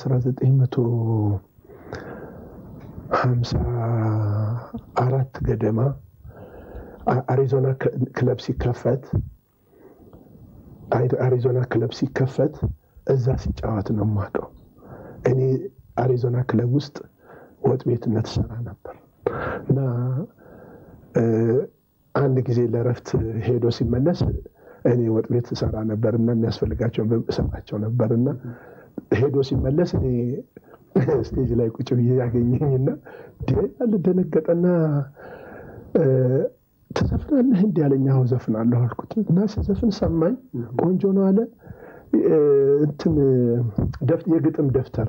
በ1954 ገደማ አሪዞና ክለብ ሲከፈት እዛ ሲጫወት ነው የማውቀው። እኔ አሪዞና ክለብ ውስጥ ወጥ ቤትነት ሰራ ነበር እና አንድ ጊዜ ለረፍት ሄዶ ሲመለስ እኔ ወጥ ቤት ሰራ ነበርና የሚያስፈልጋቸው በሰጣቸው ነበርና ሄዶ ሲመለስ እኔ ስቴጅ ላይ ቁጭ ብዬ ያገኘኝና ደነገጠና ተዘፍናለህ እንዴ ያለኝ። አዎ ዘፍናለሁ አልኩት እና ሲዘፍን ሰማኝ። ቆንጆ ነው አለ። የግጥም ደፍተር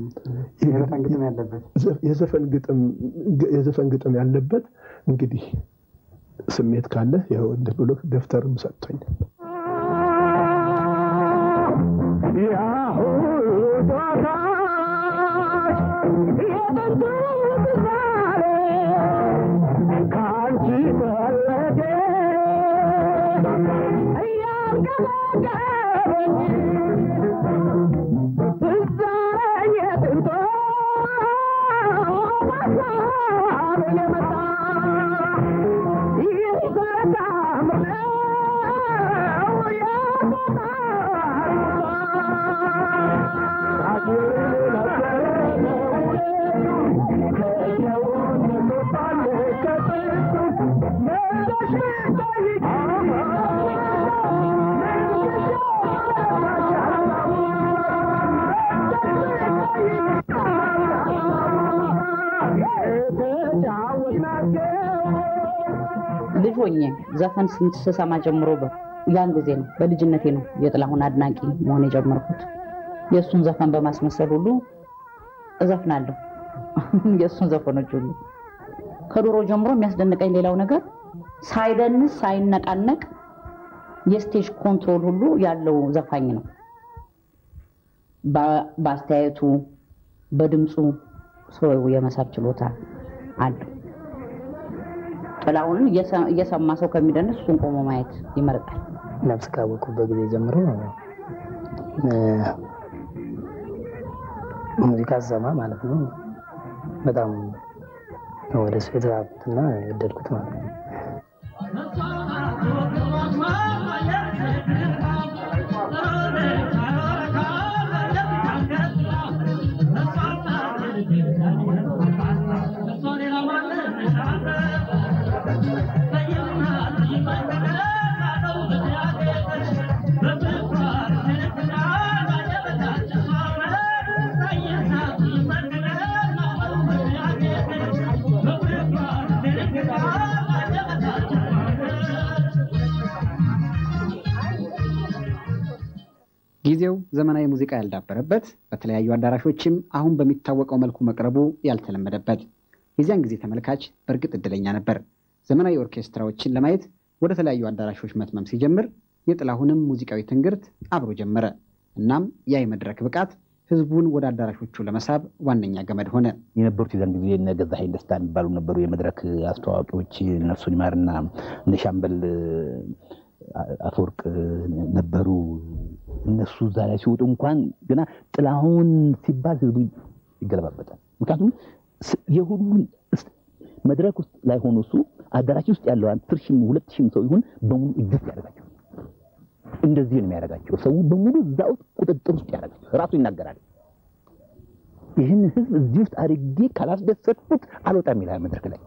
የዘፈን ግጥም ያለበት እንግዲህ ስሜት ካለ ያው እንደ ብሎ ደፍተርም ሰጥቶኝ ልጅ ሆኜ ዘፈን ስሰማ ጀምሮ ያን ጊዜ ነው በልጅነቴ ነው የጥላሁን አድናቂ መሆን የጀመርኩት። የሱን ዘፈን በማስመሰል ሁሉ እዘፍናለሁ። የሱን ዘፈኖች ሁሉ ከድሮ ጀምሮ የሚያስደንቀኝ ሌላው ነገር ሳይደንስ ሳይነቃነቅ የስቴጅ ኮንትሮል ሁሉ ያለው ዘፋኝ ነው። ባስተያየቱ በድምጹ ሰው የመሳብ ችሎታ አለው። ጥላሁን እየሰማ ሰው ከሚደንስ እሱን ቆሞ ማየት ይመርጣል። ነፍስ ካወቅኩበት ጊዜ ጀምሮ ሙዚቃ ሰማ ማለት ነው። በጣም ወደ እሱ የተሳብኩትና የወደድኩት ማለት ነው። ጊዜው ዘመናዊ ሙዚቃ ያልዳበረበት በተለያዩ አዳራሾችም አሁን በሚታወቀው መልኩ መቅረቡ ያልተለመደበት የዚያን ጊዜ ተመልካች በእርግጥ እድለኛ ነበር። ዘመናዊ ኦርኬስትራዎችን ለማየት ወደ ተለያዩ አዳራሾች መትመም ሲጀምር የጥላሁንም ሙዚቃዊ ትንግርት አብሮ ጀመረ። እናም ያ የመድረክ ብቃት ህዝቡን ወደ አዳራሾቹ ለመሳብ ዋነኛ ገመድ ሆነ። የነበሩት የዛን ጊዜ እነ ገዛኸኝ ደስታ የሚባሉ ነበሩ የመድረክ አስተዋዋቂዎች። እነሱን ይማርና እነ ሻምበል አፈወርቅ ነበሩ። እነሱ እዛ ላይ ሲወጡ እንኳን ገና ጥላሁን ሲባል ህዝቡ ይገለባበጣል። ምክንያቱም የሁሉን መድረክ ውስጥ ላይ ሆኖ እሱ አዳራሽ ውስጥ ያለው 10,000 2,000 ሰው ይሁን በሙሉ እጅግ ያደርጋቸው። እንደዚህ ነው የሚያደርጋቸው። ሰው በሙሉ እዛው ቁጥጥር ውስጥ ያደርጋቸው። ራሱ ይናገራል። ይህን ህዝብ እዚህ ውስጥ አድርጌ ካላስደሰትኩት አልወጣም ይላል መድረክ ላይ።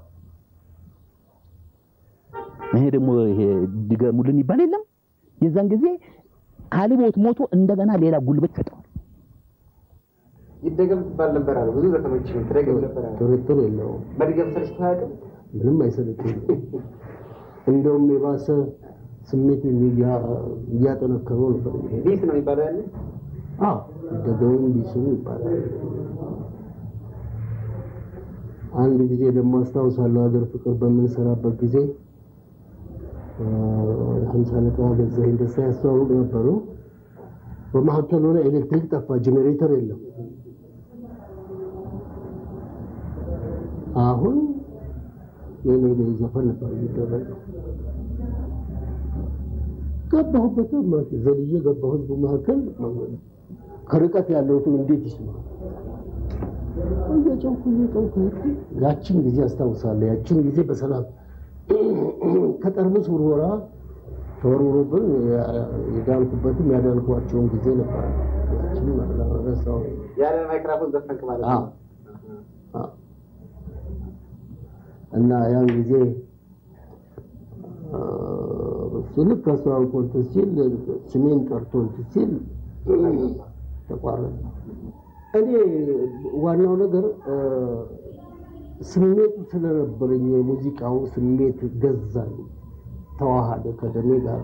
ይሄ ደግሞ ይሄ ድገሙልን ይባል የለም። የዛን ጊዜ አልቦት ሞቶ እንደገና ሌላ ጉልበት ሰጠዋል። ይደገም ባል ነበር አለ ብዙ ዘፈኖች ትደገም ነበር አለ። ጥርጥር የለውም። መድገም ሰልችቶ አያውቅም። ምንም አይሰለችም። እንደውም የባሰ ስሜት እያጠነከረው ነበር። ቢስ ነው የሚባለው ያለ። አዎ ይደገም ቢስ ነው ይባላል። አንድ ጊዜ ደግሞ አስታውሳለሁ ሀገር ፍቅር በምንሰራበት ጊዜ ሀምሳለቃ ገዛኸኝ ደስታ ያስተዋውቁ ነበሩ። በመሀከል ሆነ ኤሌክትሪክ ጠፋ፣ ጄኔሬተር የለም። አሁን የኔ ዘፈን ነበር የሚደረገው። ገባሁበት ማለት ዘልዬ ገባሁት በመሀከል ከርቀት ያለውትን እንዴት ይስማል? እየጨውኩ ያችን ጊዜ አስታውሳለሁ። ያችን ጊዜ በሰላም ከጠርሙስ ውርወራ ተወርውሮብን የዳንኩበትም ያዳንኳቸውን ጊዜ ነበር። ያችን ረሳው። ያለ ማይክሮፎን ዘፈንክ ማለት ነው። እና ያን ጊዜ ልክ አስተዋውቆን ሲል ስሜን ጠርቶን ሲል ተቋረጠ። እኔ ዋናው ነገር ስሜቱ ስለነበረኝ የሙዚቃው ስሜት ገዛኝ፣ ተዋሃደ ከደሜ ጋር።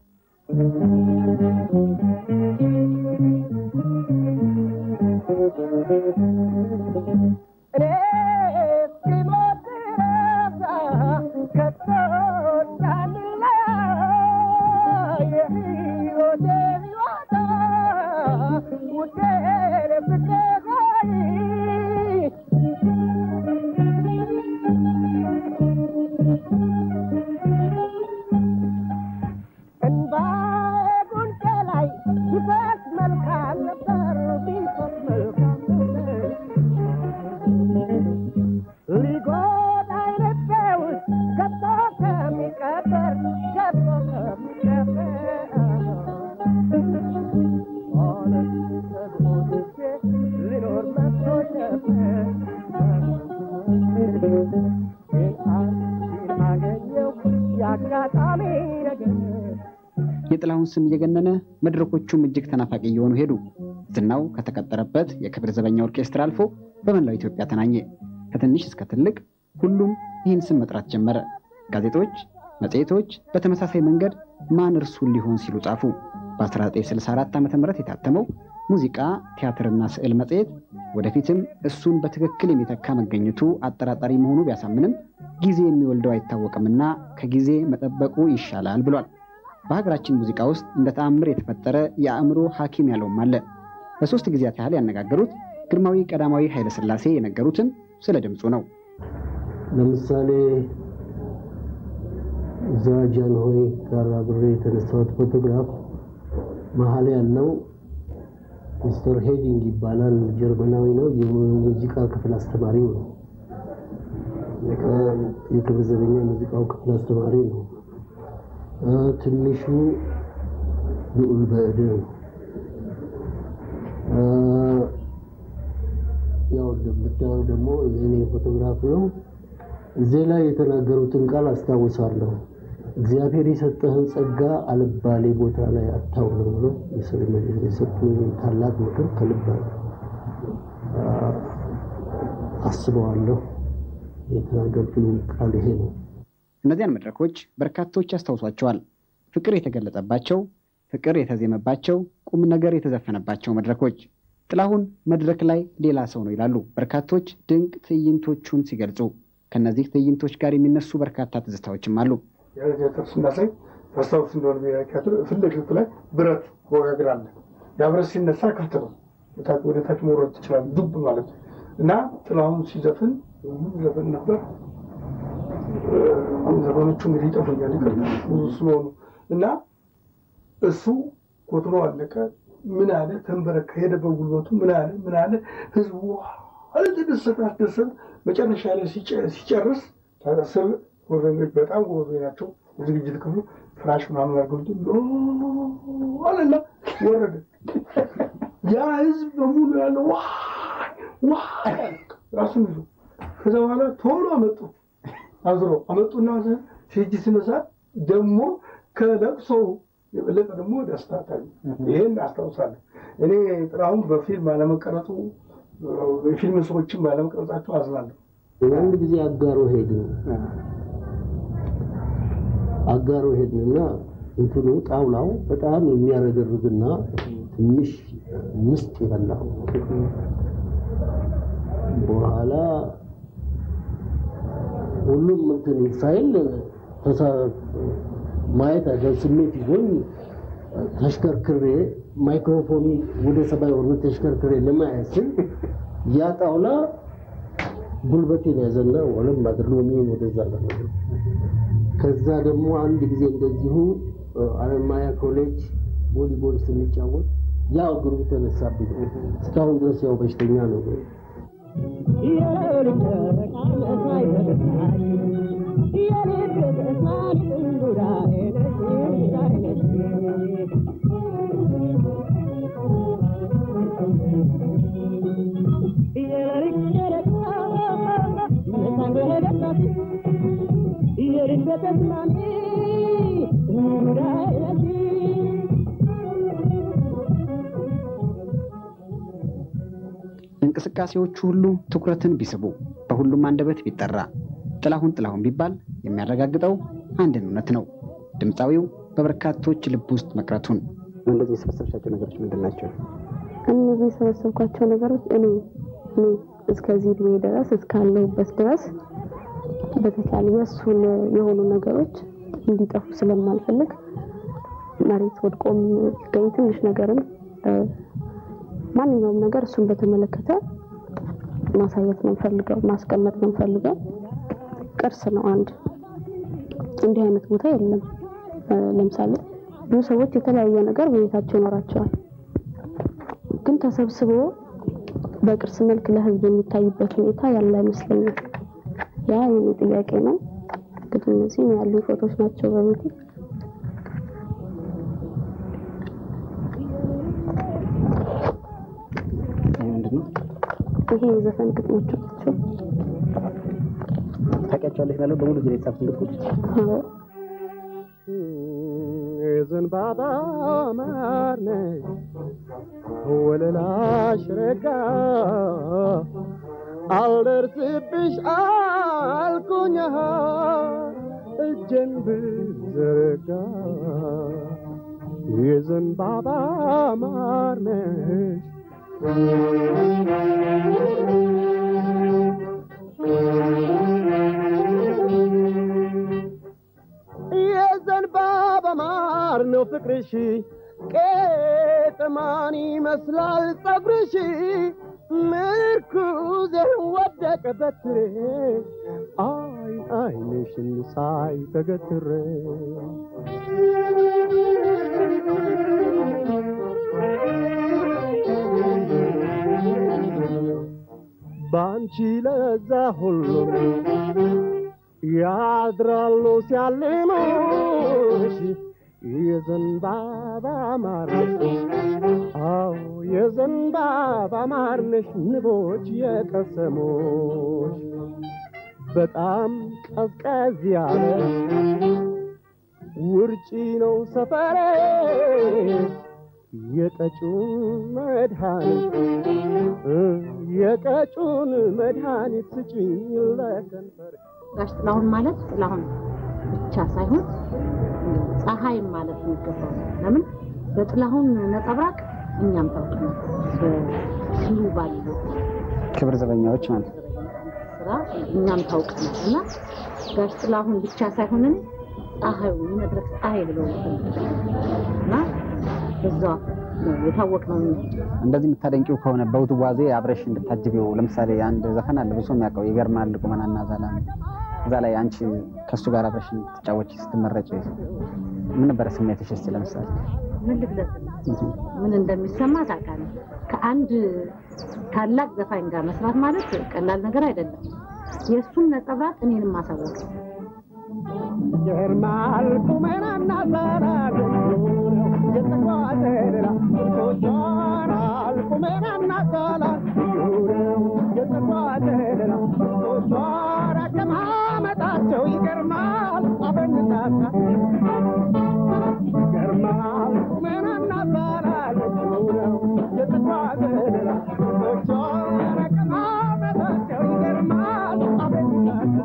የጥላሁን ስም እየገነነ መድረኮቹም እጅግ ተናፋቂ እየሆኑ ሄዱ። ዝናው ከተቀጠረበት የክብር ዘበኛ ኦርኬስትራ አልፎ በመላው ኢትዮጵያ ተናኘ። ከትንሽ እስከ ትልቅ ሁሉም ይህን ስም መጥራት ጀመረ። ጋዜጦች፣ መጽሔቶች በተመሳሳይ መንገድ ማን እርሱን ሊሆን ሲሉ ጻፉ። በ1964 ዓ.ም የታተመው ሙዚቃ ቲያትርና ስዕል መጽሔት ወደፊትም እሱን በትክክል የሚተካ መገኘቱ አጠራጣሪ መሆኑ ቢያሳምንም ጊዜ የሚወልደው አይታወቅምና ከጊዜ መጠበቁ ይሻላል ብሏል። በሀገራችን ሙዚቃ ውስጥ እንደ ተአምር የተፈጠረ የአእምሮ ሐኪም ያለውም አለ። በ3 ጊዜያት ያህል ያነጋገሩት ግርማዊ ቀዳማዊ ኃይለ ሥላሴ የነገሩትን ስለ ድምፁ ነው። ለምሳሌ ዛጃን ሆይ ጋር አብሬ የተነሳሁት ፎቶግራፍ መሀል ያለው ሚስተር ሄዲንግ ይባላል። ጀርመናዊ ነው። የሙዚቃ ክፍል አስተማሪ ነው። የክብር ዘበኛ የሙዚቃው ክፍል አስተማሪ ነው። ትንሹ ልዑል በእድ ነው። ያው እንደምታየው ደግሞ የኔ ፎቶግራፍ ነው። እዚህ ላይ የተናገሩትን ቃል አስታውሳለሁ። እግዚአብሔር የሰጠህን ጸጋ አልባሌ ቦታ ላይ አታውለው ብሎ የሰጡኝ ታላቅ ምክር ከልብ አስበዋለሁ። የተናገሩትን ቃል ይሄ ነው። እነዚያን መድረኮች በርካቶች ያስታውሷቸዋል። ፍቅር የተገለጸባቸው፣ ፍቅር የተዜመባቸው፣ ቁም ነገር የተዘፈነባቸው መድረኮች። ጥላሁን መድረክ ላይ ሌላ ሰው ነው ይላሉ በርካቶች ድንቅ ትዕይንቶቹን ሲገልጹ። ከነዚህ ትዕይንቶች ጋር የሚነሱ በርካታ ትዝታዎችም አሉ። የቴአትር ስናሳይ ታስታውስ እንደሆነ ቢያካትር ፊት ለፊቱ ላይ ብረት ወጋግር አለ። ያ ብረት ሲነሳ ክፍት ነው። ወደ ታች መውረድ ይችላል፣ ዱብ ማለት ነው። እና ጥላሁን ሲዘፍን ዘፈን ነበር። ዘፈኖቹ እንግዲህ ይጠፉኛል ብዙ ስለሆኑ እና እሱ ኮትኖ አለቀ። ምን አለ ተንበረከ፣ ሄደ በጉልበቱ ምን አለ ህዝቡ አልተደሰተ። መጨረሻ ላይ ሲጨርስ ታስር ወረኞች በጣም ጎበዞች ናቸው። ዝግጅት ክፍሉ ፍራሽ ምናምን አድርገው አለና ወረደ። ያ ህዝብ በሙሉ ያለው ዋይ ራሱን ይዞ ከዛ በኋላ ቶሎ አመጡና ሲጅ ሲነሳ ደግሞ ከለቅሶ የበለጠ ደግሞ ደስታ ታየ። ይሄን አስታውሳለሁ። እኔ ጥላሁን በፊልም አለመቀረጹ የፊልም ሰዎችን ባለመቀረጻቸው አዝናለሁ። አንድ ጊዜ አጋሮ ሄድንና እንትኑ ጣውላው በጣም የሚያረገርግና ትንሽ ምስጥ ይበላው። በኋላ ሁሉም እንትን ሳይል ማየት አይደል ስሜት ይዞኝ ተሽከርክሬ ማይክሮፎን ወደ ሰማይ ወርዶ ተሽከርክሬ ለማየት ያ ጣውላ ጉልበቴን ያዘና ወለም ማድረግ ወደዛ ነው። ከዛ ደግሞ አንድ ጊዜ እንደዚሁ አለማያ ኮሌጅ ቮሊቦል ስንጫወት ያው ግሩ ተነሳብኝ። እስካሁን ድረስ ያው በሽተኛ ነው። እንቅስቃሴዎቹ ሁሉ ትኩረትን ቢስቡ በሁሉም አንደበት ቢጠራ ጥላሁን ቢባል የሚያረጋግጠው አንድን እውነት ነው። ድምፃዊው በበርካቶች ልብ ውስጥ መቅረቱን። እንደዚህ የሰበሰብሻቸው ነገሮች ምንድን ናቸው? እነዚህ የሰበሰብኳቸው ነገሮች እኔ እስከዚህ ዕድሜ ድረስ እስካለሁበት ድረስ በተቻለ የእሱን የሆኑ ነገሮች እንዲጠፉ ስለማልፈልግ መሬት ወድቆም ሲገኝ ትንሽ ነገርም ማንኛውም ነገር እሱን በተመለከተ ማሳየት ነው ፈልገው ማስቀመጥ ነው ፈልገው። ቅርስ ነው አንድ እንዲህ አይነት ቦታ የለም። ለምሳሌ ብዙ ሰዎች የተለያየ ነገር በቤታቸው ይኖራቸዋል፣ ግን ተሰብስቦ በቅርስ መልክ ለህዝብ የሚታይበት ሁኔታ ያለ አይመስለኝም። ያ የኔ ጥያቄ ነው። ግን እነዚህ ያሉ ፎቶዎች ናቸው በቤቴ። ይሄ የዘፈን ግጥሞች ናቸው። ታውቂያቸዋለሽ ማለት በሙሉ ጊዜ የጻፉት ግጥሞች? አዎ። የዘንባባ ማር ነሽ ወለላሽ ረጋ አልደርስብሽ አልኩኝ እጄን ብዘረጋ የዘንባባ ማር ነሽ የዘንባባ ማር ፍቅርሽ ቄጥማን ይመስላል ጸጉርሽ ምርኩዜ ወደቀ በትሬ አይንሽን ሳይ ተገትሬ ባንቺ ለዛ ሁሉ ያድራሉ ሲያልሙሽ የዘንባባ ማርነሽ የዘንባባ ማርነሽ ንቦች የቀሰሙሽ በጣም ቀዝቀዝ ያለ ውርጪ ነው ሰፈሬ የቀጩን መድኃኒት ስጪኝ ለከንፈር ጋሽ ጥላሁን ማለት ጥላሁን ብቻ ሳይሆን ፀሐይም ማለት ነው ይገባል ለምን በጥላሁን ነጠብራቅ እኛም ታውቀናል ሲሉ ባለው ክብር ዘበኛዎች ማለት ስራ እኛም ታውቀናል እና ጋሽ ጥላሁን ብቻ ሳይሆን ፀሐዩ የመድረክ ፀሐይ ብለው እና በዛው የታወቀው እንደዚህ የምታደንቂው ከሆነ በውዝዋዜ አብረሽ እንድታጅቢው ለምሳሌ አንድ ዘፈን አለ ብዙ የሚያውቀው ይገርማል ቁመናና ዛላም እዛ ላይ አንቺ ከሱ ጋር አብረሽ ተጫወቺ ስትመረጪ ምን ነበር ስሜትሽ እስቲ ለምሳሌ ምን ልግለጽ ምን እንደሚሰማ ታውቃለህ ከአንድ ታላቅ ዘፋኝ ጋር መስራት ማለት ቀላል ነገር አይደለም የሱን ነጠብራቅ እኔንም ማሳወቅ ይገርማል ቁመናና ዛላም የተቋደራ ቶቻናል ቁመናና ዛላም የተቋደራ ቶቻራ ከማመጣቸው ይገርማል አበንታታ ይገርማል ቁመናና ዛላም የተቋደራ ቶቻራ ከማመጣቸው ይገርማል አበንታታ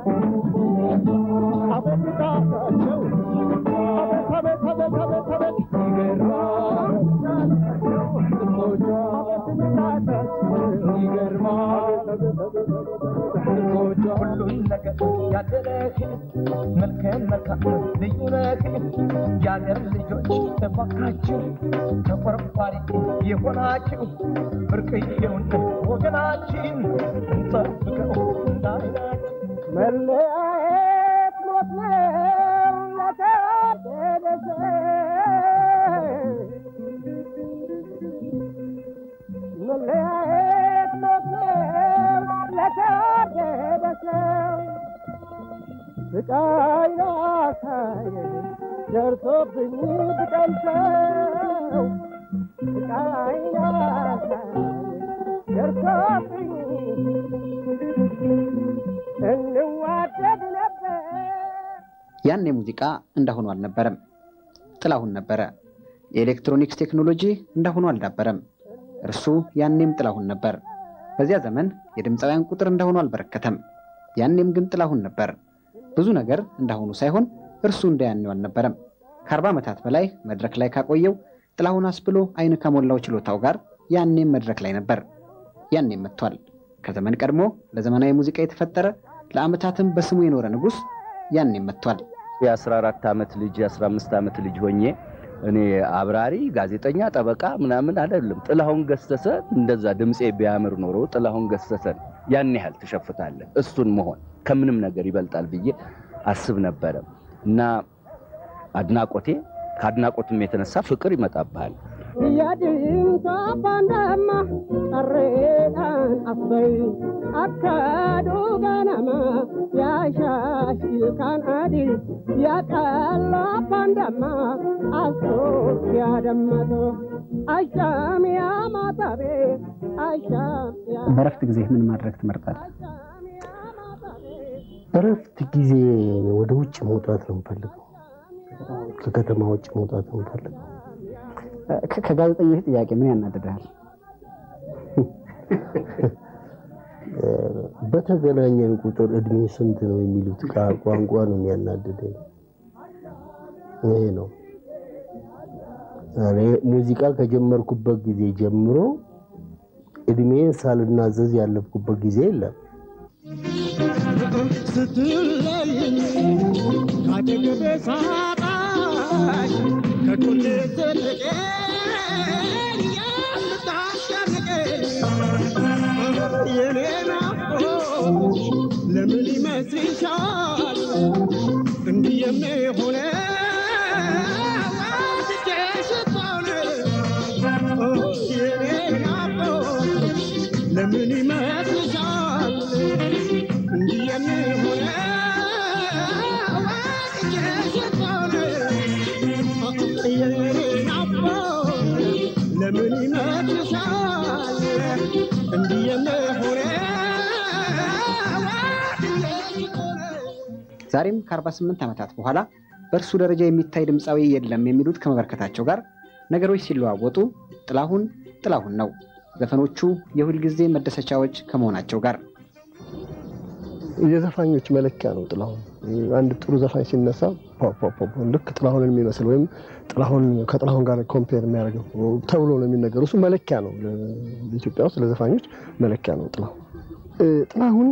አበንታታቸው ሁሉን ነገር ያደረክ መልካም መልካም ልዩ ነህ የአገር ልጆች ተባካችሁ ተቆርቋሪ የሆናችሁ ብርቅዬውን ወገናችን እንጠብቀው እንዳይናችሁ መለያየት ሞት ነው ለተደረሰ መለያየት ሞት ነው ለተደረሰ ስቃይ ላሳየ ደርሶብኝ ብቀምሰው ስቃይ ላሳየ ደርሶብኝ እንዋደድ ነበር ያኔ ሙዚቃ እንዳሁኑ አልነበረም ጥላሁን ነበረ የኤሌክትሮኒክስ ቴክኖሎጂ እንዳሁኑ አልነበረም እርሱ ያኔም ጥላሁን ነበር በዚያ ዘመን የድምፃውያን ቁጥር እንዳሁኑ አልበረከተም ያኔም ግን ጥላሁን ነበር ብዙ ነገር እንዳሁኑ ሳይሆን እርሱ እንደያኔው አልነበረም ከ40 ዓመታት በላይ መድረክ ላይ ካቆየው ጥላሁን አስብሎ አይን ከሞላው ችሎታው ጋር ያኔም መድረክ ላይ ነበር ያኔም መጥቷል ከዘመን ቀድሞ ለዘመናዊ ሙዚቃ የተፈጠረ ለአመታትም በስሙ የኖረ ንጉስ ያኔም መጥቷል የ14 ዓመት ልጅ የ15 ዓመት ልጅ ሆኜ እኔ አብራሪ ጋዜጠኛ ጠበቃ ምናምን አይደለም ጥላሁን ገሰሰ እንደዛ ድምጼ ቢያምር ኖሮ ጥላሁን ገሰሰን ያን ያህል ተሸፍታለ እሱን መሆን ከምንም ነገር ይበልጣል ብዬ አስብ ነበር እና አድናቆቴ ካድናቆትም የተነሳ ፍቅር ይመጣባል ያድንታ ባንዳማ ቀሬዳን አፈይ አካዱ ጋናማ ያሻሽ ካናዲ ያቃላ ባንዳማ አሶ ያደመቶ አሻም ያማታቤ አሻም በረፍት ጊዜ ምን ማድረግ ትመርጣለህ በረፍት ጊዜ ወደ ውጭ መውጣት ነው የምፈልገው ከከተማ ውጭ መውጣት ነው የምፈልገው ከጋዜጠኞች ጥያቄ ምን ያናደዳል በተገናኘን ቁጥር እድሜ ስንት ነው የሚሉት ቋንቋ ነው የሚያናደደኝ ይሄ ነው እኔ ሙዚቃ ከጀመርኩበት ጊዜ ጀምሮ እድሜን ሳልናዘዝ ያለፍኩበት ጊዜ የለም ስትለይኝ ካደገቤ ሳጣሽ ከጎኔ ስትርቀኝ የምታስጨንቀኝ የኔ ናፍቆት ለምን ይመስልሻል እንዲህ የሚሆነው ወድጄሽ እኮ ነው የኔ ናፍቆት ለምን ይመስልሻል እንዲህ የሚሆነው ወድጄሽ እኮ ነው የኔ ናፍቆት ለምን ይመስልሻል እንዲህ የሚሆነው ዛሬም ከ48 ዓመታት በኋላ በእርሱ ደረጃ የሚታይ ድምፃዊ የለም የሚሉት ከመበርከታቸው ጋር ነገሮች ሲለዋወጡ ጥላሁን ነው። ዘፈኖቹ የሁል ጊዜ መደሰቻዎች ከመሆናቸው ጋር የዘፋኞች መለኪያ ነው ጥላሁን። አንድ ጥሩ ዘፋኝ ሲነሳ ልክ ጥላሁንን የሚመስል ወይም ከጥላሁን ጋር ኮምፔር የሚያደርገው ተብሎ ነው የሚነገረው። እሱ መለኪያ ነው። ለኢትዮጵያ ውስጥ ለዘፋኞች መለኪያ ነው ጥላሁን።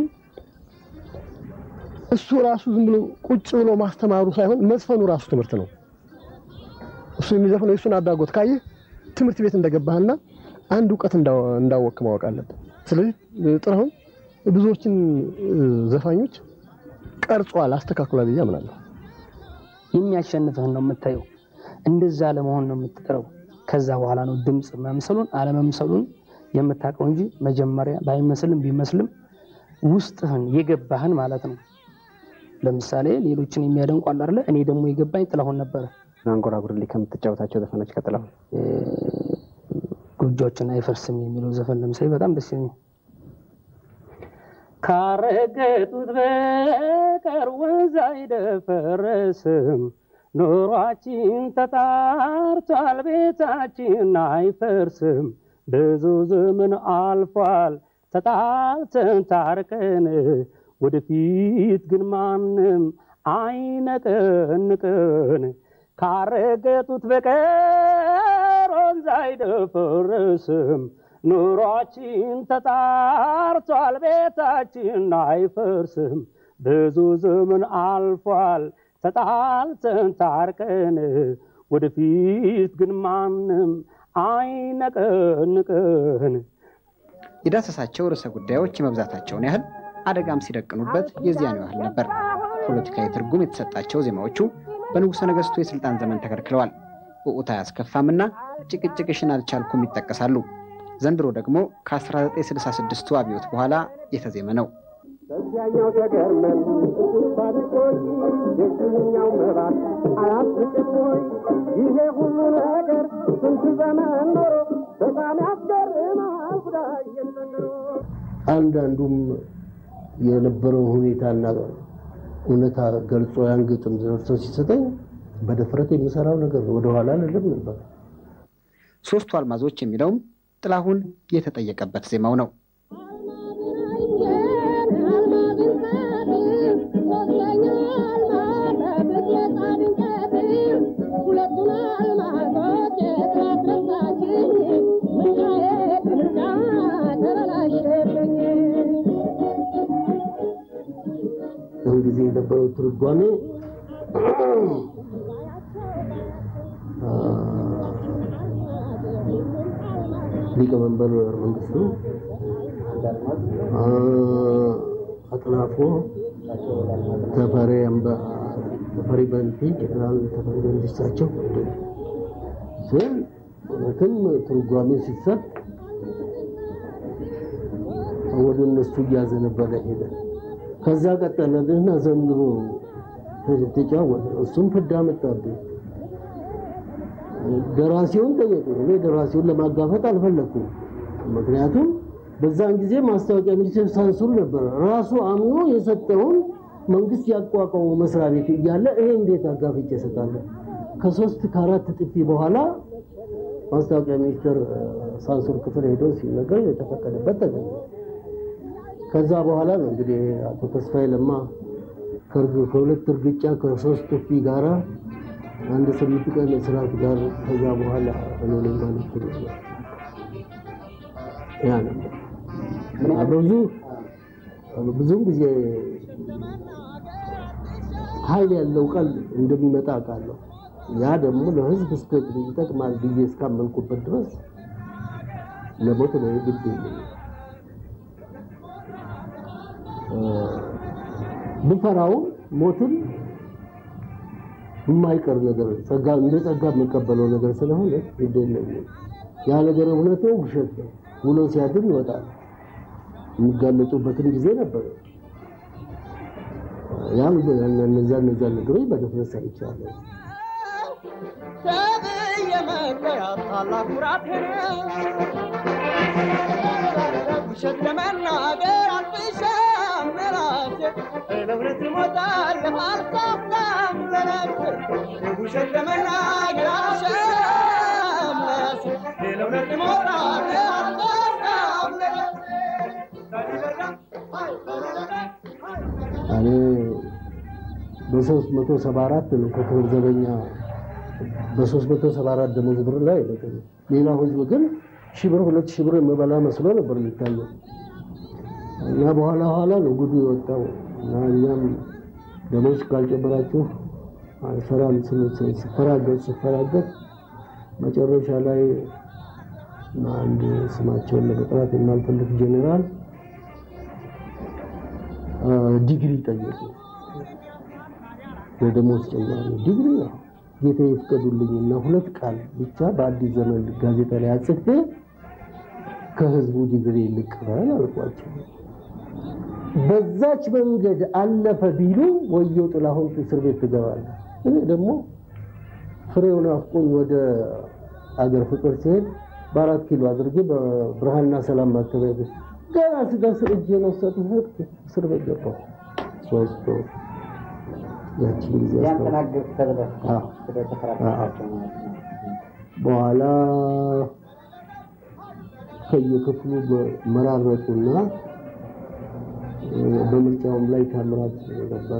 እሱ ራሱ ዝም ብሎ ቁጭ ብሎ ማስተማሩ ሳይሆን መዝፈኑ ራሱ ትምህርት ነው። እሱ የሚዘፍነው የሱን አዳጎት ካየህ ትምህርት ቤት እንደገባህና አንድ ዕውቀት እንዳወቅ ማወቅ አለብህ። ስለዚህ ጥላሁን ብዙዎችን ዘፋኞች ቀርጿል፣ አስተካክሏል ብዬ አምናለሁ። የሚያሸንፍህን ነው የምታየው፣ እንደዛ ለመሆን ነው የምትጥረው። ከዛ በኋላ ነው ድምጽ መምሰሉን አለመምሰሉን የምታውቀው እንጂ መጀመሪያ ባይመስልም ቢመስልም ውስጥህን የገባህን ማለት ነው። ለምሳሌ ሌሎችን የሚያደንቁ አለ አይደል? እኔ ደግሞ የገባኝ ጥላሁን ነበር። አንጎራጉርልኝ ከምትጫወታቸው ዘፈኖች ከጥላሁን ጎጆችን አይፈርስም የሚለው ዘፈን ለምሳሌ በጣም ደስ ይለኛል። ካረገጡት በቀር ወንዝ አይደፈርስም፣ ኑሯችን ተጣርቷል ቤታችን አይፈርስም። ብዙ ዘመን አልፏል ተጣልተን ታርቀን፣ ወደፊት ግን ማንም አይነቀንቀን። ካረገጡት በቀር ወንዝ አይደፈርስም፣ ኑሯችን ተጣርቷል ቤታችን አይፈርስም። ብዙ ዘመን አልፏል ተጣልተን ታርቀን፣ ወደፊት ግን ማንም አይነቀንቀን። የዳሰሳቸው ርዕሰ ጉዳዮች የመብዛታቸውን ያህል አደጋም ሲደቅኑበት የዚያኑ ያህል ነበር። ፖለቲካዊ ትርጉም የተሰጣቸው ዜማዎቹ በንጉሠ ነገሥቱ የስልጣን ዘመን ተከልክለዋል። ውዑታ ያስከፋምና ጭቅጭቅሽን አልቻልኩም ይጠቀሳሉ። ዘንድሮ ደግሞ ከ1966ቱ አብዮት በኋላ የተዜመ ነው። በዚያኛው ተገርመን ባልቆይ የዚህኛው መባት አያስቅም ወይ? ይሄ ሁሉ ነገር ስንት ዘመን ኖሮ በጣም ያስገርማል ጉዳዬን ዘንድሮ። አንዳንዱም የነበረው ሁኔታና እውነታ ገልጾ ያን ግጥም ዘርቶ ሲሰጠኝ በድፍረት የምሰራው ነገር ወደኋላ ልልም ነበር። ሶስቱ አልማዞች የሚለውም ጥላሁን የተጠየቀበት ዜማው ነው። ጊዜ የነበረው ትርጓሜ ሊቀመንበር መንግስቱ አጥናፎ ተፈሪ በንቲ ጀነራል ተፈሪ በንቲሳቸው ስል እውነትም ትርጓሜ ሲሰጥ ወደ እነሱ እያዘነበለ ሄደ። ከዛ ቀጠለና ዘንድሮ ተጫወተ። እሱም ፍዳ መጣብኝ። ደራሲውን ጠየቁ። እኔ ደራሲውን ለማጋፈጥ አልፈለኩም። ምክንያቱም በዛን ጊዜ ማስታወቂያ ሚኒስቴር ሳንሱር ነበር። ራሱ አምኖ የሰጠውን መንግስት ያቋቋመው መስሪያ ቤት እያለ ይሄ እንዴት አጋፍጬ እሰጣለሁ? ከ3 ከ4 ጥፊ በኋላ ማስታወቂያ ሚኒስቴር ሳንሱር ክፍል ሄዶ ሲነገር የተፈቀደበት ተገኘ። ከዛ በኋላ ነው እንግዲህ አቶ ተስፋዬ ለማ ከሁለት እርግጫ ከ3 ጥፊ ጋራ አንድ 8 ቀን እስራት ጋር ከዛ በኋላ እኔ ማለት ነው ያ ነው ብዙ ጊዜ ኃይል ያለው ቃል እንደሚመጣ ቃል ነው። ያ ደግሞ ለህዝብ ይጠቅማል ብዬ እስካመንኩበት ድረስ ለሞት ነው ግድ ብፈራው ሞትን የማይቀር ነገር ጸጋ እንደ ጸጋ መቀበለው ነገር ስለሆነ ይደለም ያ ነገር እውነት ነው ውሸት ነው ውሎ ሲያድር ይወጣል የሚጋለጡበትን ጊዜ ነበር ያም እነዛ ነገሮች በድፍረት ሰርቻለሁ ውሸት ለመናገር አልፍሻም ለራሴ ለእውነት እሞታለሁ አልሳሳም ለነፍሴ ውሸት ለመናገር አልፍሻም ለራሴ ለእውነት እሞታለሁ አልሳሳም ለነፍሴ እኔ በ374 ነው ከክብር ዘበኛ በ374 ደሞዝ ብር ላይ ሌላ ህዝብ ግን 1000 ብር 2000 ብር መበላ መስሎ ነበር የሚታየው እና በኋላ ነው ጉዱ የወጣው እና እኛም ደሞዝ ካልጨመራችሁ አይሰራም ስፈራገጥ መጨረሻ ላይ አንድ ስማቸውን ለመጥራት የማልፈልግ ጄኔራል ዲግሪ ጠየቁ ለደሞዝ ጭማሪ ዲግሪ ነው ጌታ ይፍቀዱልኝና ሁለት ቃል ብቻ በአዲስ ዘመን ጋዜጣ ላይ አጽፌ ከህዝቡ ዲግሪ ልቀበል አልኳቸው በዛች መንገድ አለፈ ቢሉ ወየው ጥላሁን እስር ቤት ትገባለህ እኔ ደግሞ ፍሬውን አፍቆኝ ወደ አገር ፍቅር ሲሄድ በ4 ኪሎ አድርጌ በብርሃንና ሰላም ማከበያ ገና ስደርስ እጄ ነው ሰጥቶት እስር ቤት ገባሁ ሶስት ያቺን ጊዜ ያስተናገድኩ ተብለህ ስለተፈራራቸው በኋላ ከየክፍሉ መራረጡና በምርጫውም ላይ ታምራት ነበረ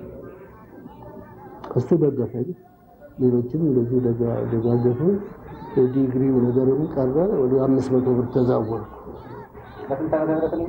እሱ ደገፈኝ ሌሎችም እንደዚህ ደጋገፉ ዲግሪው ነገርም ቀረ ወደ 500 ብር ተዛወርኩ ከስንት ዓመት ነው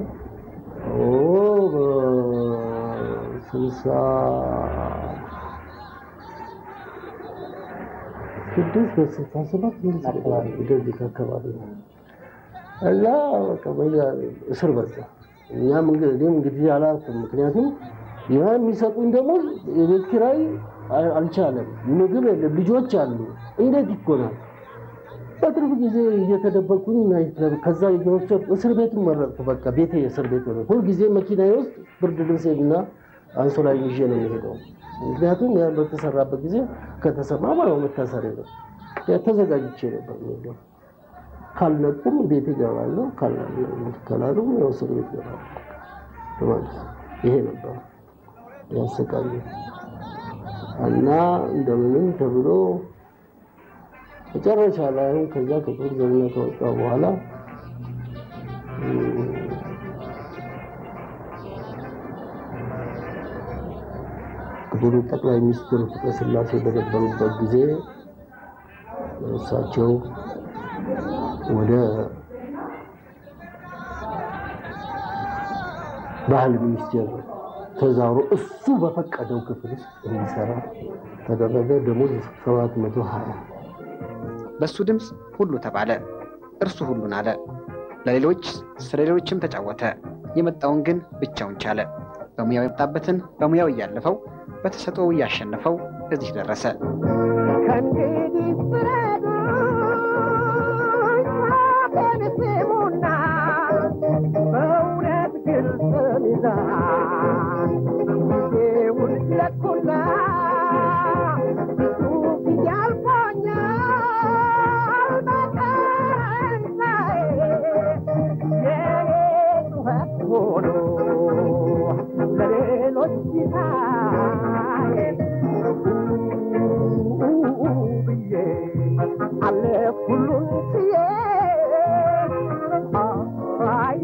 ቅዱስ በስታሰባት ይልጻል እንደዚህ አካባቢ እዛ ከበያ እስር በዛ እኛም እንግዲህ አላልኩም ምክንያቱም ያ የሚሰጡኝ ደግሞ የቤት ኪራይ አልቻለም ምግብ የለም ልጆች አሉ እንዴት ይቆናል በትርፍ ጊዜ እየተደበቁኝ ከዛ እየወሰድኩ እስር ቤት መረጥኩ በቃ ቤቴ እስር ቤት ሆነ ሁሉ ጊዜ መኪናዬ ውስጥ ብርድ ልብስና አንሶላ ይዤ ነው የምሄደው ምክንያቱም ያ በተሰራበት ጊዜ ከተሰማ ማለት መታሰር ነው ተዘጋጅቼ ነበር ነው ካልነቁም ቤት ይገባሉ ካላሉ ያው እስር ቤት ይገባሉ ይሄ ነበር ያሰቃየ እና እንደምንም ተብሎ መጨረሻ ላይ ከዛ ከጥሩ ዘመን ከወጣ በኋላ ክቡር ጠቅላይ ሚኒስትር ፍቅረ ስላሴ በነበሩበት ጊዜ እሳቸው ወደ ባህል ሚኒስቴር ተዛውሮ እሱ በፈቀደው ክፍል ውስጥ እንዲሰራ ተደረገ ደሞዝ 720 በሱ ድምጽ ሁሉ ተባለ እርሱ ሁሉን አለ ለሌሎች ስለሌሎችም ተጫወተ የመጣውን ግን ብቻውን ቻለ በሙያው የመጣበትን በሙያው ያለፈው በተሰጠው ያሸነፈው እዚህ ደረሰ ከእንግዲህ ፍረዱ በንስሙና በእውነት ግልጽ ሚዛን ጊዜውን ለኩና ብዙ ጊዜ አልፎኛል በቀንሳዬ የኔ ጩኸት ሆኖ ለሌሎች ሲሳይ ብዬ አለፍ ሁሉን ችዬ አይ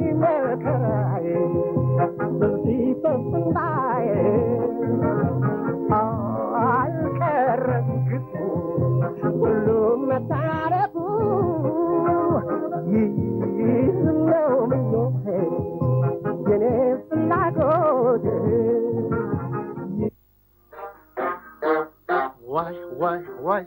መከራዬ በዚህ ፈስንታዬ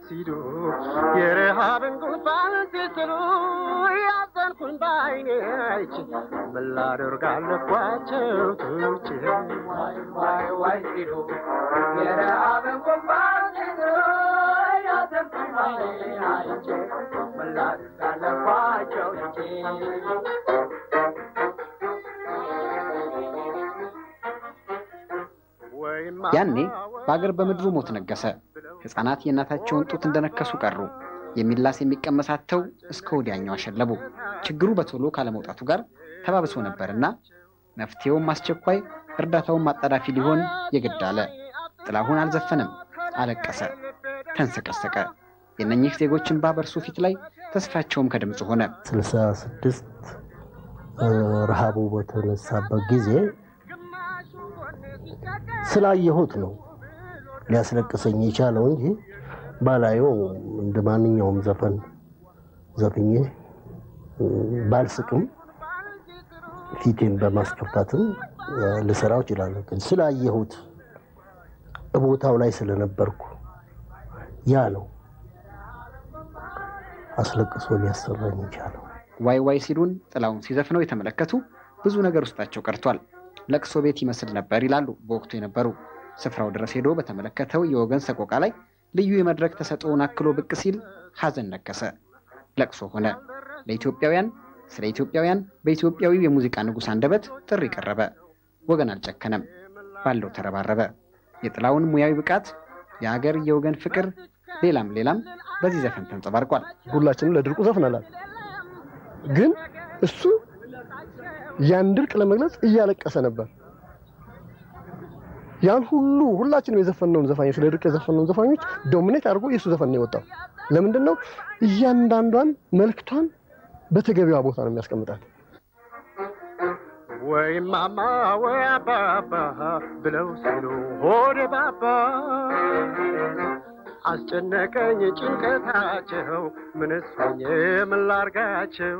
ሲሉ የረሃብን ጉንፋን ሲስሉ ያዘንኩኝ ባይኔ አይቼ ምን ላደርግ አለባቸው ትቼ ዋይ ሲሉ የረሃብን ጉንፋን ሲስሉ ያዘንኩኝ ባይኔ አይቼ ምን ላደርግ አለባቸው ትቼ ያኔ በአገር በምድሩ ሞት ነገሰ። ሕፃናት የእናታቸውን ጡት እንደነከሱ ቀሩ። የሚላስ የሚቀመሳተው እስከ ወዲያኛው አሸለቡ። ችግሩ በቶሎ ካለመውጣቱ ጋር ተባብሶ ነበርና መፍትሄውም አስቸኳይ እርዳታውን ማጣዳፊ ሊሆን የግድ አለ። ጥላሁን አልዘፈነም፣ አለቀሰ፣ ተንሰቀሰቀ። የእነኚህ ዜጎች እንባ በእርሱ ፊት ላይ ተስፋቸውም ከድምፁ ሆነ። 66 ረሃቡ በተነሳበት ጊዜ ስላየሁት ነው ሊያስለቅሰኝ የቻለው እንጂ ባላየው እንደ ማንኛውም ዘፈን ዘፍኜ ባልስቅም ፊቴን በማስከፋትም ልሰራው እችላለሁ። ግን ስላየሁት ቦታው ላይ ስለነበርኩ ያ ነው አስለቅሶ ሊያሰራኝ የቻለው። ዋይ ዋይ ሲሉን ጥላሁን ሲዘፍነው የተመለከቱ ብዙ ነገር ውስጣቸው ቀርቷል። ለቅሶ ቤት ይመስል ነበር ይላሉ በወቅቱ የነበሩ። ስፍራው ድረስ ሄዶ በተመለከተው የወገን ሰቆቃ ላይ ልዩ የመድረክ ተሰጥኦውን አክሎ ብቅ ሲል ሐዘን ነገሰ፣ ለቅሶ ሆነ። ለኢትዮጵያውያን ስለ ኢትዮጵያውያን በኢትዮጵያዊው የሙዚቃ ንጉሥ አንደበት ጥሪ ቀረበ። ወገን አልጨከነም፣ ባለው ተረባረበ። የጥላሁን ሙያዊ ብቃት፣ የሀገር የወገን ፍቅር፣ ሌላም በዚህ ዘፈን ተንጸባርቋል። ሁላችንም ለድርቁ ዘፍናላል። ግን እሱ ያን ድርቅ ለመግለጽ እያለቀሰ ነበር። ያን ሁላችንም የዘፈነውን ዘፋኞች ለድርቅ የዘፈነውን ዘፋኞች ዶሚኔት አድርጎ የሱ ዘፈን ነው የወጣው። ለምንድነው? እያንዳንዷን መልክቷን በተገቢዋ ቦታ ነው የሚያስቀምጣት። ወይ ማማ ወይ አባባ ብለው ሲሉ ሆዴ ባባ አስጨነቀኝ ጭንቀታቸው ምንስ ሆኜ ምን ላርጋቸው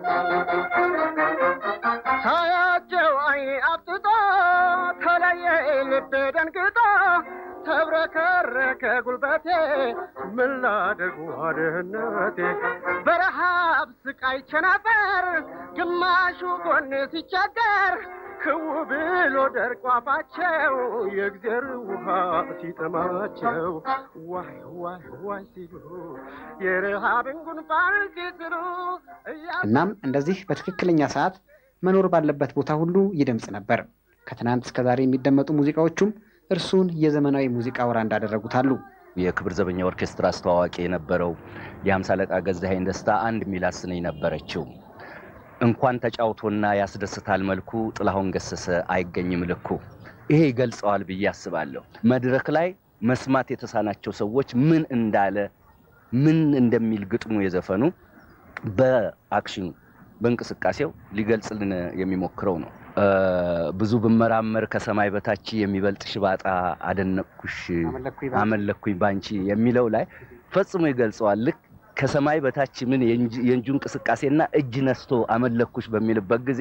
ሳያቸው አይኔ አብጥጦ ተለየ ልቤ ደንግጦ ተብረከረከ ጉልበቴ ምን ላድርግ ዋድህነቴ በረሃብ ስቃይ ቸነፈር ግማሹ ጎኔ ሲቸገር ክው ብሎ ደርቆ አፋቸው የእግዜር ውሃ ሲጠማቸው ዋይ ሲሉ የረሃብን ጉንፋን ሲስሉ። እናም እንደዚህ በትክክለኛ ሰዓት መኖር ባለበት ቦታ ሁሉ ይደምጽ ነበር። ከትናንት እስከ ዛሬ የሚደመጡ ሙዚቃዎቹም እርሱን የዘመናዊ ሙዚቃ ወራ እንዳደረጉታሉ። የክብር ዘበኛ ኦርኬስትራ አስተዋዋቂ የነበረው የሃምሳ አለቃ ገዛኸኝ ደስታ አንድ ሚላስነኝ ነበረችው። እንኳን ተጫውቶና ያስደስታል መልኩ ጥላሁን ገሰሰ አይገኝም ልኩ። ይሄ ይገልጸዋል ብዬ አስባለሁ። መድረክ ላይ መስማት የተሳናቸው ሰዎች ምን እንዳለ ምን እንደሚል ግጥሙ የዘፈኑ በአክሽን በእንቅስቃሴው ሊገልጽልን የሚሞክረው ነው። ብዙ ብመራመር ከሰማይ በታች የሚበልጥ ሽባጣ አደነቅኩሽ አመለኩኝ ባንቺ የሚለው ላይ ፈጽሞ ይገልጸዋል። ልክ ከሰማይ በታች ምን የእንጁ እንቅስቃሴና እጅ ነስቶ አመለኩሽ በሚልበት ጊዜ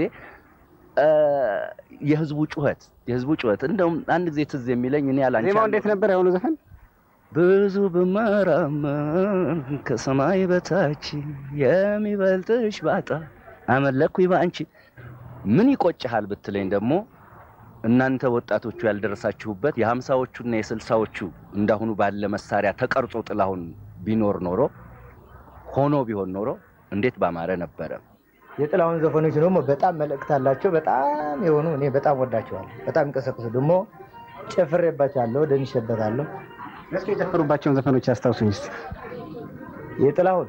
የህዝቡ ጩኸት እንደውም አንድ ጊዜ ትዝ የሚለኝ እኔ ያላንቻ ዜማው እንዴት ነበር ያው ነው ዘፈን ብዙ ብመራመር ከሰማይ በታች የሚበልጥሽ ባጣ አመለኩኝ ባንቺ ምን ይቆጭሃል ብትለኝ ደግሞ እናንተ ወጣቶቹ ያልደረሳችሁበት የ50ዎቹና የ60ዎቹ እንዳሁኑ ባለ መሳሪያ ተቀርጾ ጥላሁን ቢኖር ኖሮ ሆኖ ቢሆን ኖሮ እንዴት ባማረ ነበር። የጥላሁን ዘፈኖች ደግሞ በጣም መልእክት አላቸው። በጣም የሆኑ እኔ በጣም ወዳቸዋለሁ። በጣም እንቀሰቅሱ ደግሞ ጨፍሬባቸዋለሁ፣ ደንሼበታለሁ። እስኪ የጨፈሩባቸውን ዘፈኖች አስታውሱኝ እስቲ። የጥላሁን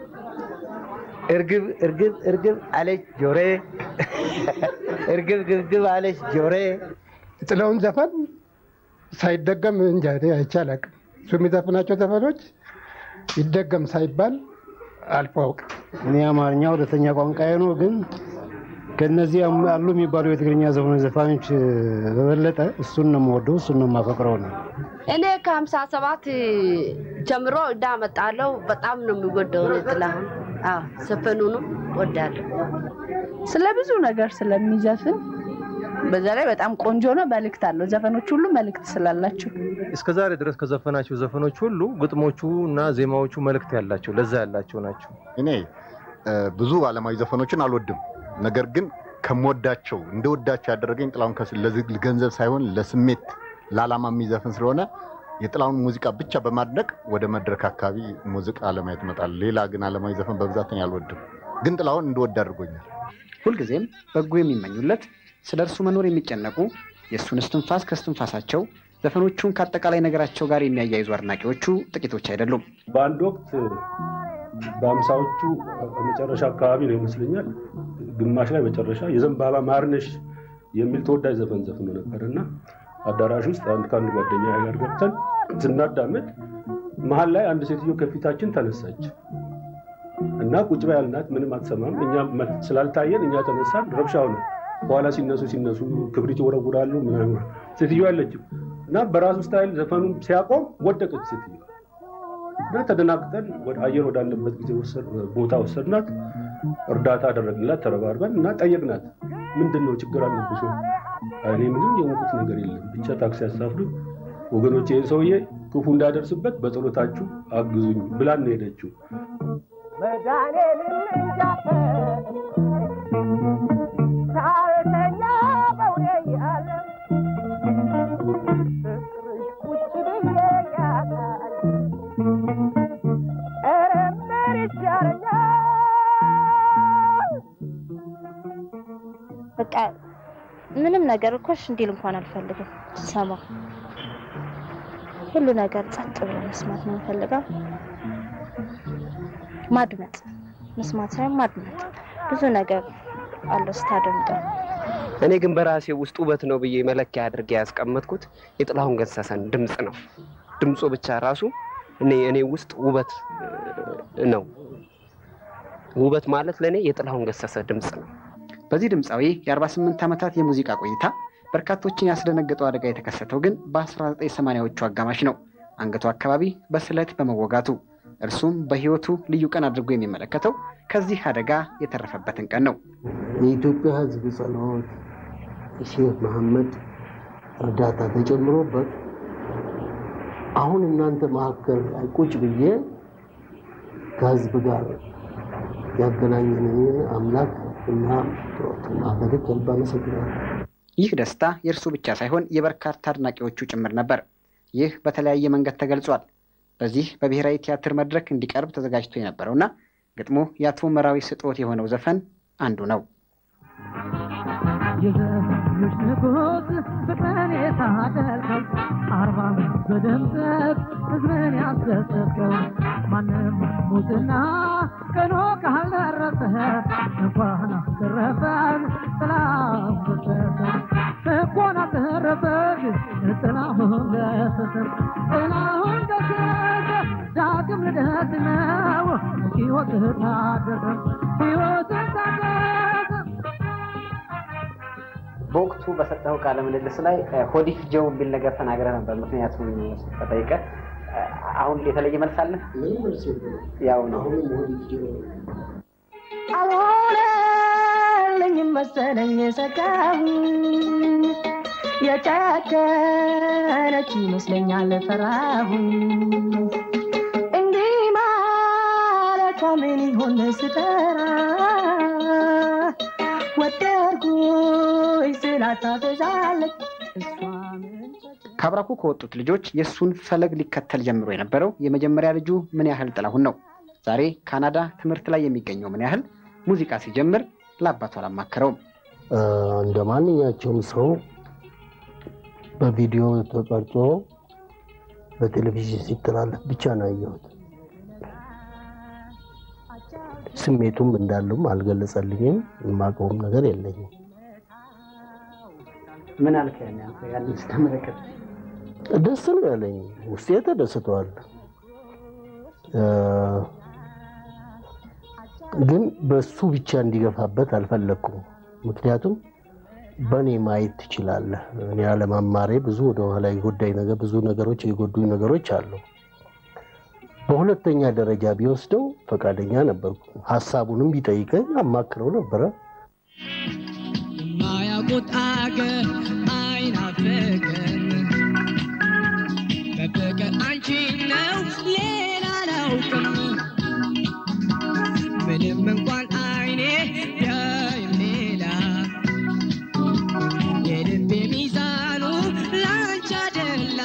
እርግብ አለች ጆሬ እርግብ አለች ጆሬ። ጥላሁን ዘፈን ሳይደገም እንጃ አይቻልም። እሱ የሚዘፍናቸው ዘፈኖች ይደገም ሳይባል አልፈውቅ። እኔ አማርኛ ሁለተኛ ቋንቋዬ ነው፣ ግን ከነዚህ አሉ የሚባሉ የትግርኛ ዘፋኞች በበለጠ እሱን ነው የምወደው፣ እሱን ነው የማፈቅረው ነው። እኔ ከ57 ጀምሮ እንዳመጣለው በጣም ነው የሚወደው ጥላሁን። ዘፈኑንም ወዳለሁ። ስለ ብዙ ነገር ስለሚዘፍን በዛ ላይ በጣም ቆንጆ ነው መልእክት አለው ዘፈኖች ሁሉ መልእክት ስላላቸው እስከዛሬ ድረስ ከዘፈናቸው ዘፈኖች ሁሉ ግጥሞቹ እና ዜማዎቹ መልእክት ያላቸው ለዛ ያላቸው ናቸው እኔ ብዙ ዓለማዊ ዘፈኖችን አልወድም ነገር ግን ከመወዳቸው እንደወዳቸው ያደረገኝ ጥላሁን ለገንዘብ ሳይሆን ለስሜት ለዓላማ የሚዘፍን ስለሆነ የጥላሁን ሙዚቃ ብቻ በማድነቅ ወደ መድረክ አካባቢ ሙዚቃ ዓለማዊ ተመጣጣ ሌላ ግን ዓለማዊ ዘፈን በብዛት አልወድም ግን ጥላሁን እንደወድ አድርጎኛል ሁልጊዜም በጎ የሚመኙለት ስለርሱ መኖር የሚጨነቁ የሱን እስትንፋስ ከስትንፋሳቸው ዘፈኖቹን ከአጠቃላይ ነገራቸው ጋር የሚያያይዙ አድናቂዎቹ ጥቂቶች አይደሉም በአንድ ወቅት በአምሳዎቹ መጨረሻ አካባቢ ነው ይመስለኛል ግማሽ ላይ መጨረሻ የዘንባባ ማርነሽ የሚል ተወዳጅ ዘፈን ዘፍኖ ነበርና አዳራሽ ውስጥ አንድ ካንድ ጓደኛ ጋር ገብተን ስናዳምጥ መሃል ላይ አንድ ሴትዮ ከፊታችን ተነሳች እና ቁጭ ባያልናት ምንም አትሰማም እኛ ስላልታየን እኛ ተነሳን ረብሻው ነው በኋላ ሲነሱ ክብሪት ይወረውራሉ ምናምን ሴትዮ ያለችው እና በራሱ ስታይል ዘፈኑን ሲያቆም ወደቀች ሴትዮ እና ተደናግጠን ወደ አየር ወዳለበት ጊዜ ቦታ ወሰድናት እርዳታ አደረግንላት ተረባርበን እና ጠየቅናት ምንድነው ችግር አለብሽ እኔ ምንም የሞቱት ነገር የለም ብቻ ታክሲ ያሳፍሩ ወገኖቼ ሰውዬ ክፉ እንዳደርስበት በጸሎታችሁ አግዙኝ ብላን ነው ሄደችው በቃ ምንም ነገር እኮሽ እንዲል እንኳን አልፈልግም ሰማ ሁሉ ነገር ጸጥ ብሎ መስማት ነው ፈልጋው ማድመጥ መስማት ሳይሆን ማድመጥ ብዙ ነገር አለ ስታደምጠው እኔ ግን በራሴ ውስጥ ውበት ነው ብዬ መለኪያ አድርጌ ያስቀመጥኩት የጥላሁን ገሰሰን ድምጽ ነው ድምጹ ብቻ ራሱ እኔ ውስጥ ውበት ነው ውበት ማለት ለኔ የጥላሁን ገሰሰ ድምጽ ነው በዚህ ድምጻዊ የ48 ዓመታት የሙዚቃ ቆይታ በርካቶችን ያስደነገጠው አደጋ የተከሰተው ግን በ1980ዎቹ አጋማሽ ነው አንገቱ አካባቢ በስለት በመወጋቱ እርሱም በህይወቱ ልዩ ቀን አድርጎ የሚመለከተው ከዚህ አደጋ የተረፈበትን ቀን ነው የኢትዮጵያ ህዝብ ጸሎት ሼህ መሐመድ እርዳታ ተጨምሮበት አሁን እናንተ ማከል ቁጭ ብዬ ከህዝብ ጋር ያገናኘን አምላክ እና ተወጥና በደከልባ መሰግናለሁ ይህ ደስታ የእርሱ ብቻ ሳይሆን የበርካታ አድናቂዎቹ ጭምር ነበር ይህ በተለያየ መንገድ ተገልጿል በዚህ በብሔራዊ ቲያትር መድረክ እንዲቀርብ ተዘጋጅቶ የነበረውና ግጥሙ የአቶ መራዊ ስጦት የሆነው ዘፈን አንዱ ነው የዘመኖች ንጉስ ፍቅርን የታደልከው 40 በደምሰት ህዝብን ያስደሰትከው ማንም ሙትና ቀኖ ካልደረሰ እንኳን አተረፈን ጥላሁን ገሰሰ እንኳን አተረፈን ጥላሁን ገሰሰ ጥላሁን ገሰሰ ዳግም ልደት ነው ሕይወት ታደሰ ሕይወት ታደሰ በወቅቱ በሰጠው ቃለ ምልልስ ላይ ሆዲፍ ጀው ቢል ነገር ተናግረ ነበር ምክንያቱም ተጠይቀ አሁን የተለየ መልስ አለ ያው ነው አሁን መሰለኝ ሰጋሁ የጨከነች ይመስለኛል ፈራሁ እንዲህ ማለቷ ምን ይሆን ስጠራ ወደድኩኝ ስላታበዛለች ካብራኩ ከወጡት ልጆች የሱን ፈለግ ሊከተል ጀምሮ የነበረው የመጀመሪያ ልጁ ምን ያህል ጥላሁን ነው ዛሬ ካናዳ ትምህርት ላይ የሚገኘው ምን ያህል ሙዚቃ ሲጀምር ለአባቱ አላማከረውም እንደ ማንኛውም ሰው በቪዲዮ ተቀርጾ በቴሌቪዥን ሲተላለፍ ብቻ ነው ያየሁት ስሜቱም እንዳለም አልገለጸልኝም የማውቀውም ነገር የለኝም ምን አልከኝ አንተ ያንን ተመለከተ ደስ ነው ያለኝ ውስጤ ተደስቷል ግን በሱ ብቻ እንዲገፋበት አልፈለኩም ምክንያቱም በኔ ማየት ትችላለህ እኔ አለማማሬ ብዙ ወደ ኋላ ይጎዳኝ ነገር ብዙ ነገሮች ይጎዱኝ ነገሮች አሉ በሁለተኛ ደረጃ ቢወስደው ፈቃደኛ ነበርኩ ሐሳቡንም ቢጠይቀኝ አማክረው ነበር ማያውቁ ያውቁት አገር አይናፍቅም በፍቅር አንቺ ነው ሌላ አላውቅም ምንም እንኳን አይኔ ያይም ሌላ የልቤ ሚዛኑ ላንቺ አይደላ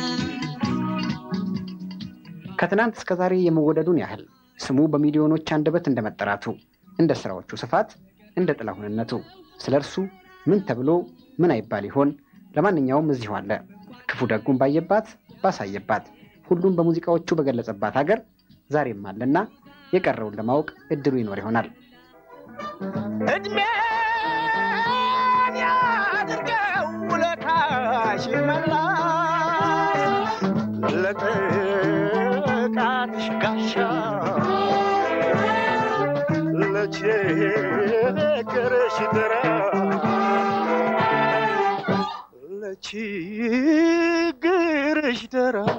ከትናንት እስከ ዛሬ የመወደዱን ያህል ስሙ በሚሊዮኖች አንደበት እንደመጠራቱ እንደ ስራዎቹ ስፋት እንደ ጥላሁንነቱ ስለርሱ ምን ተብሎ ምን አይባል ይሆን? ለማንኛውም እዚሁ አለ ክፉ ደጉን ባየባት ባሳየባት ሁሉም በሙዚቃዎቹ በገለጸባት ሀገር ዛሬም አለና የቀረውን ለማወቅ እድሉ ይኖር ይሆናል። እድሜን ያድርገው ውለታሽ መላሽ ለጥቃትሽ ጋሻ ለችግርሽ ድረስ ለችግርሽ ድረስ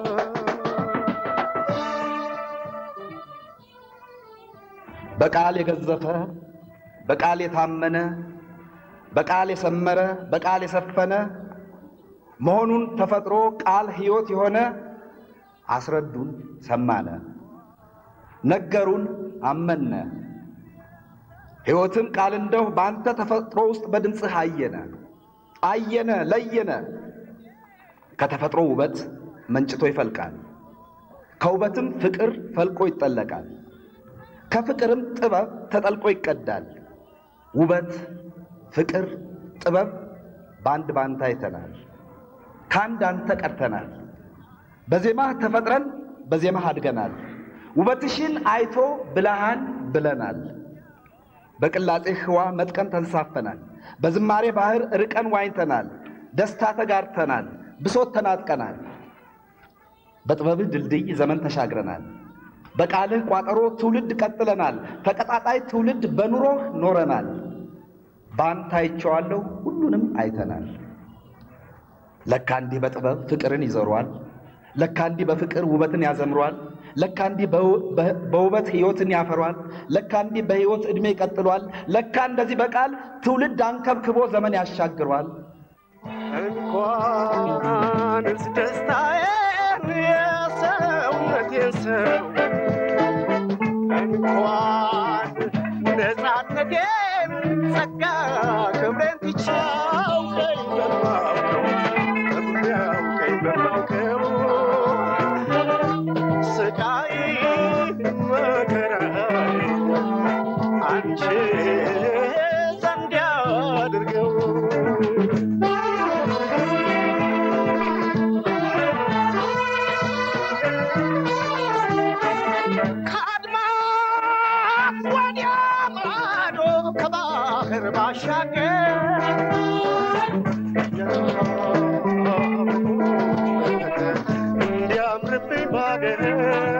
በቃል የገዘፈ በቃል የታመነ በቃል የሰመረ በቃል የሰፈነ መሆኑን ተፈጥሮ ቃል ሕይወት የሆነ አስረዱን ሰማነ ነገሩን አመነ ሕይወትም ቃል እንደው ባንተ ተፈጥሮ ውስጥ በድምጽህ አየነ አየነ ለየነ ከተፈጥሮ ውበት መንጭቶ ይፈልቃል ከውበትም ፍቅር ፈልቆ ይጠለቃል ከፍቅርም ጥበብ ተጠልቆ ይቀዳል ውበት ፍቅር ጥበብ ባንድ ባንታ አይተናል ካንድ አንተ ቀርተናል በዜማህ ተፈጥረን በዜማህ አድገናል ውበትሽን አይቶ ብለሃን ብለናል በቅላጤህ ህዋ መጥቀን ተንሳፈናል በዝማሬ ባህር ርቀን ዋኝተናል ደስታ ተጋርተናል ብሶት ተናጥቀናል በጥበብህ ድልድይ ዘመን ተሻግረናል በቃልህ ቋጠሮ ትውልድ ቀጥለናል ተቀጣጣይ ትውልድ በኑሮህ ኖረናል ባንተ አይቼዋለሁ ሁሉንም አይተናል ለካ እንዲህ በጥበብ ፍቅርን ይዘሯል ለካ እንዲህ በፍቅር ውበትን ያዘምሯል ለካ እንዲህ በውበት ሕይወትን ያፈሯል ለካ እንዲህ በሕይወት ዕድሜ ይቀጥሏል ለካ እንደዚህ በቃል ትውልድ አንከብክቦ ዘመን ያሻግሯል እንኳንስ ደስታዬን የሰውነቴን ሰው እንኳን ነፃነቴን ጸጋ ክብሬን ትቼው በማውቀው ስቃይ መከራይ አንቺ ዘንድ ያድርገው ከአድማስ ወዲያ ማዶ ከባህር ባሻገር እንዲያምርብኝ ባገር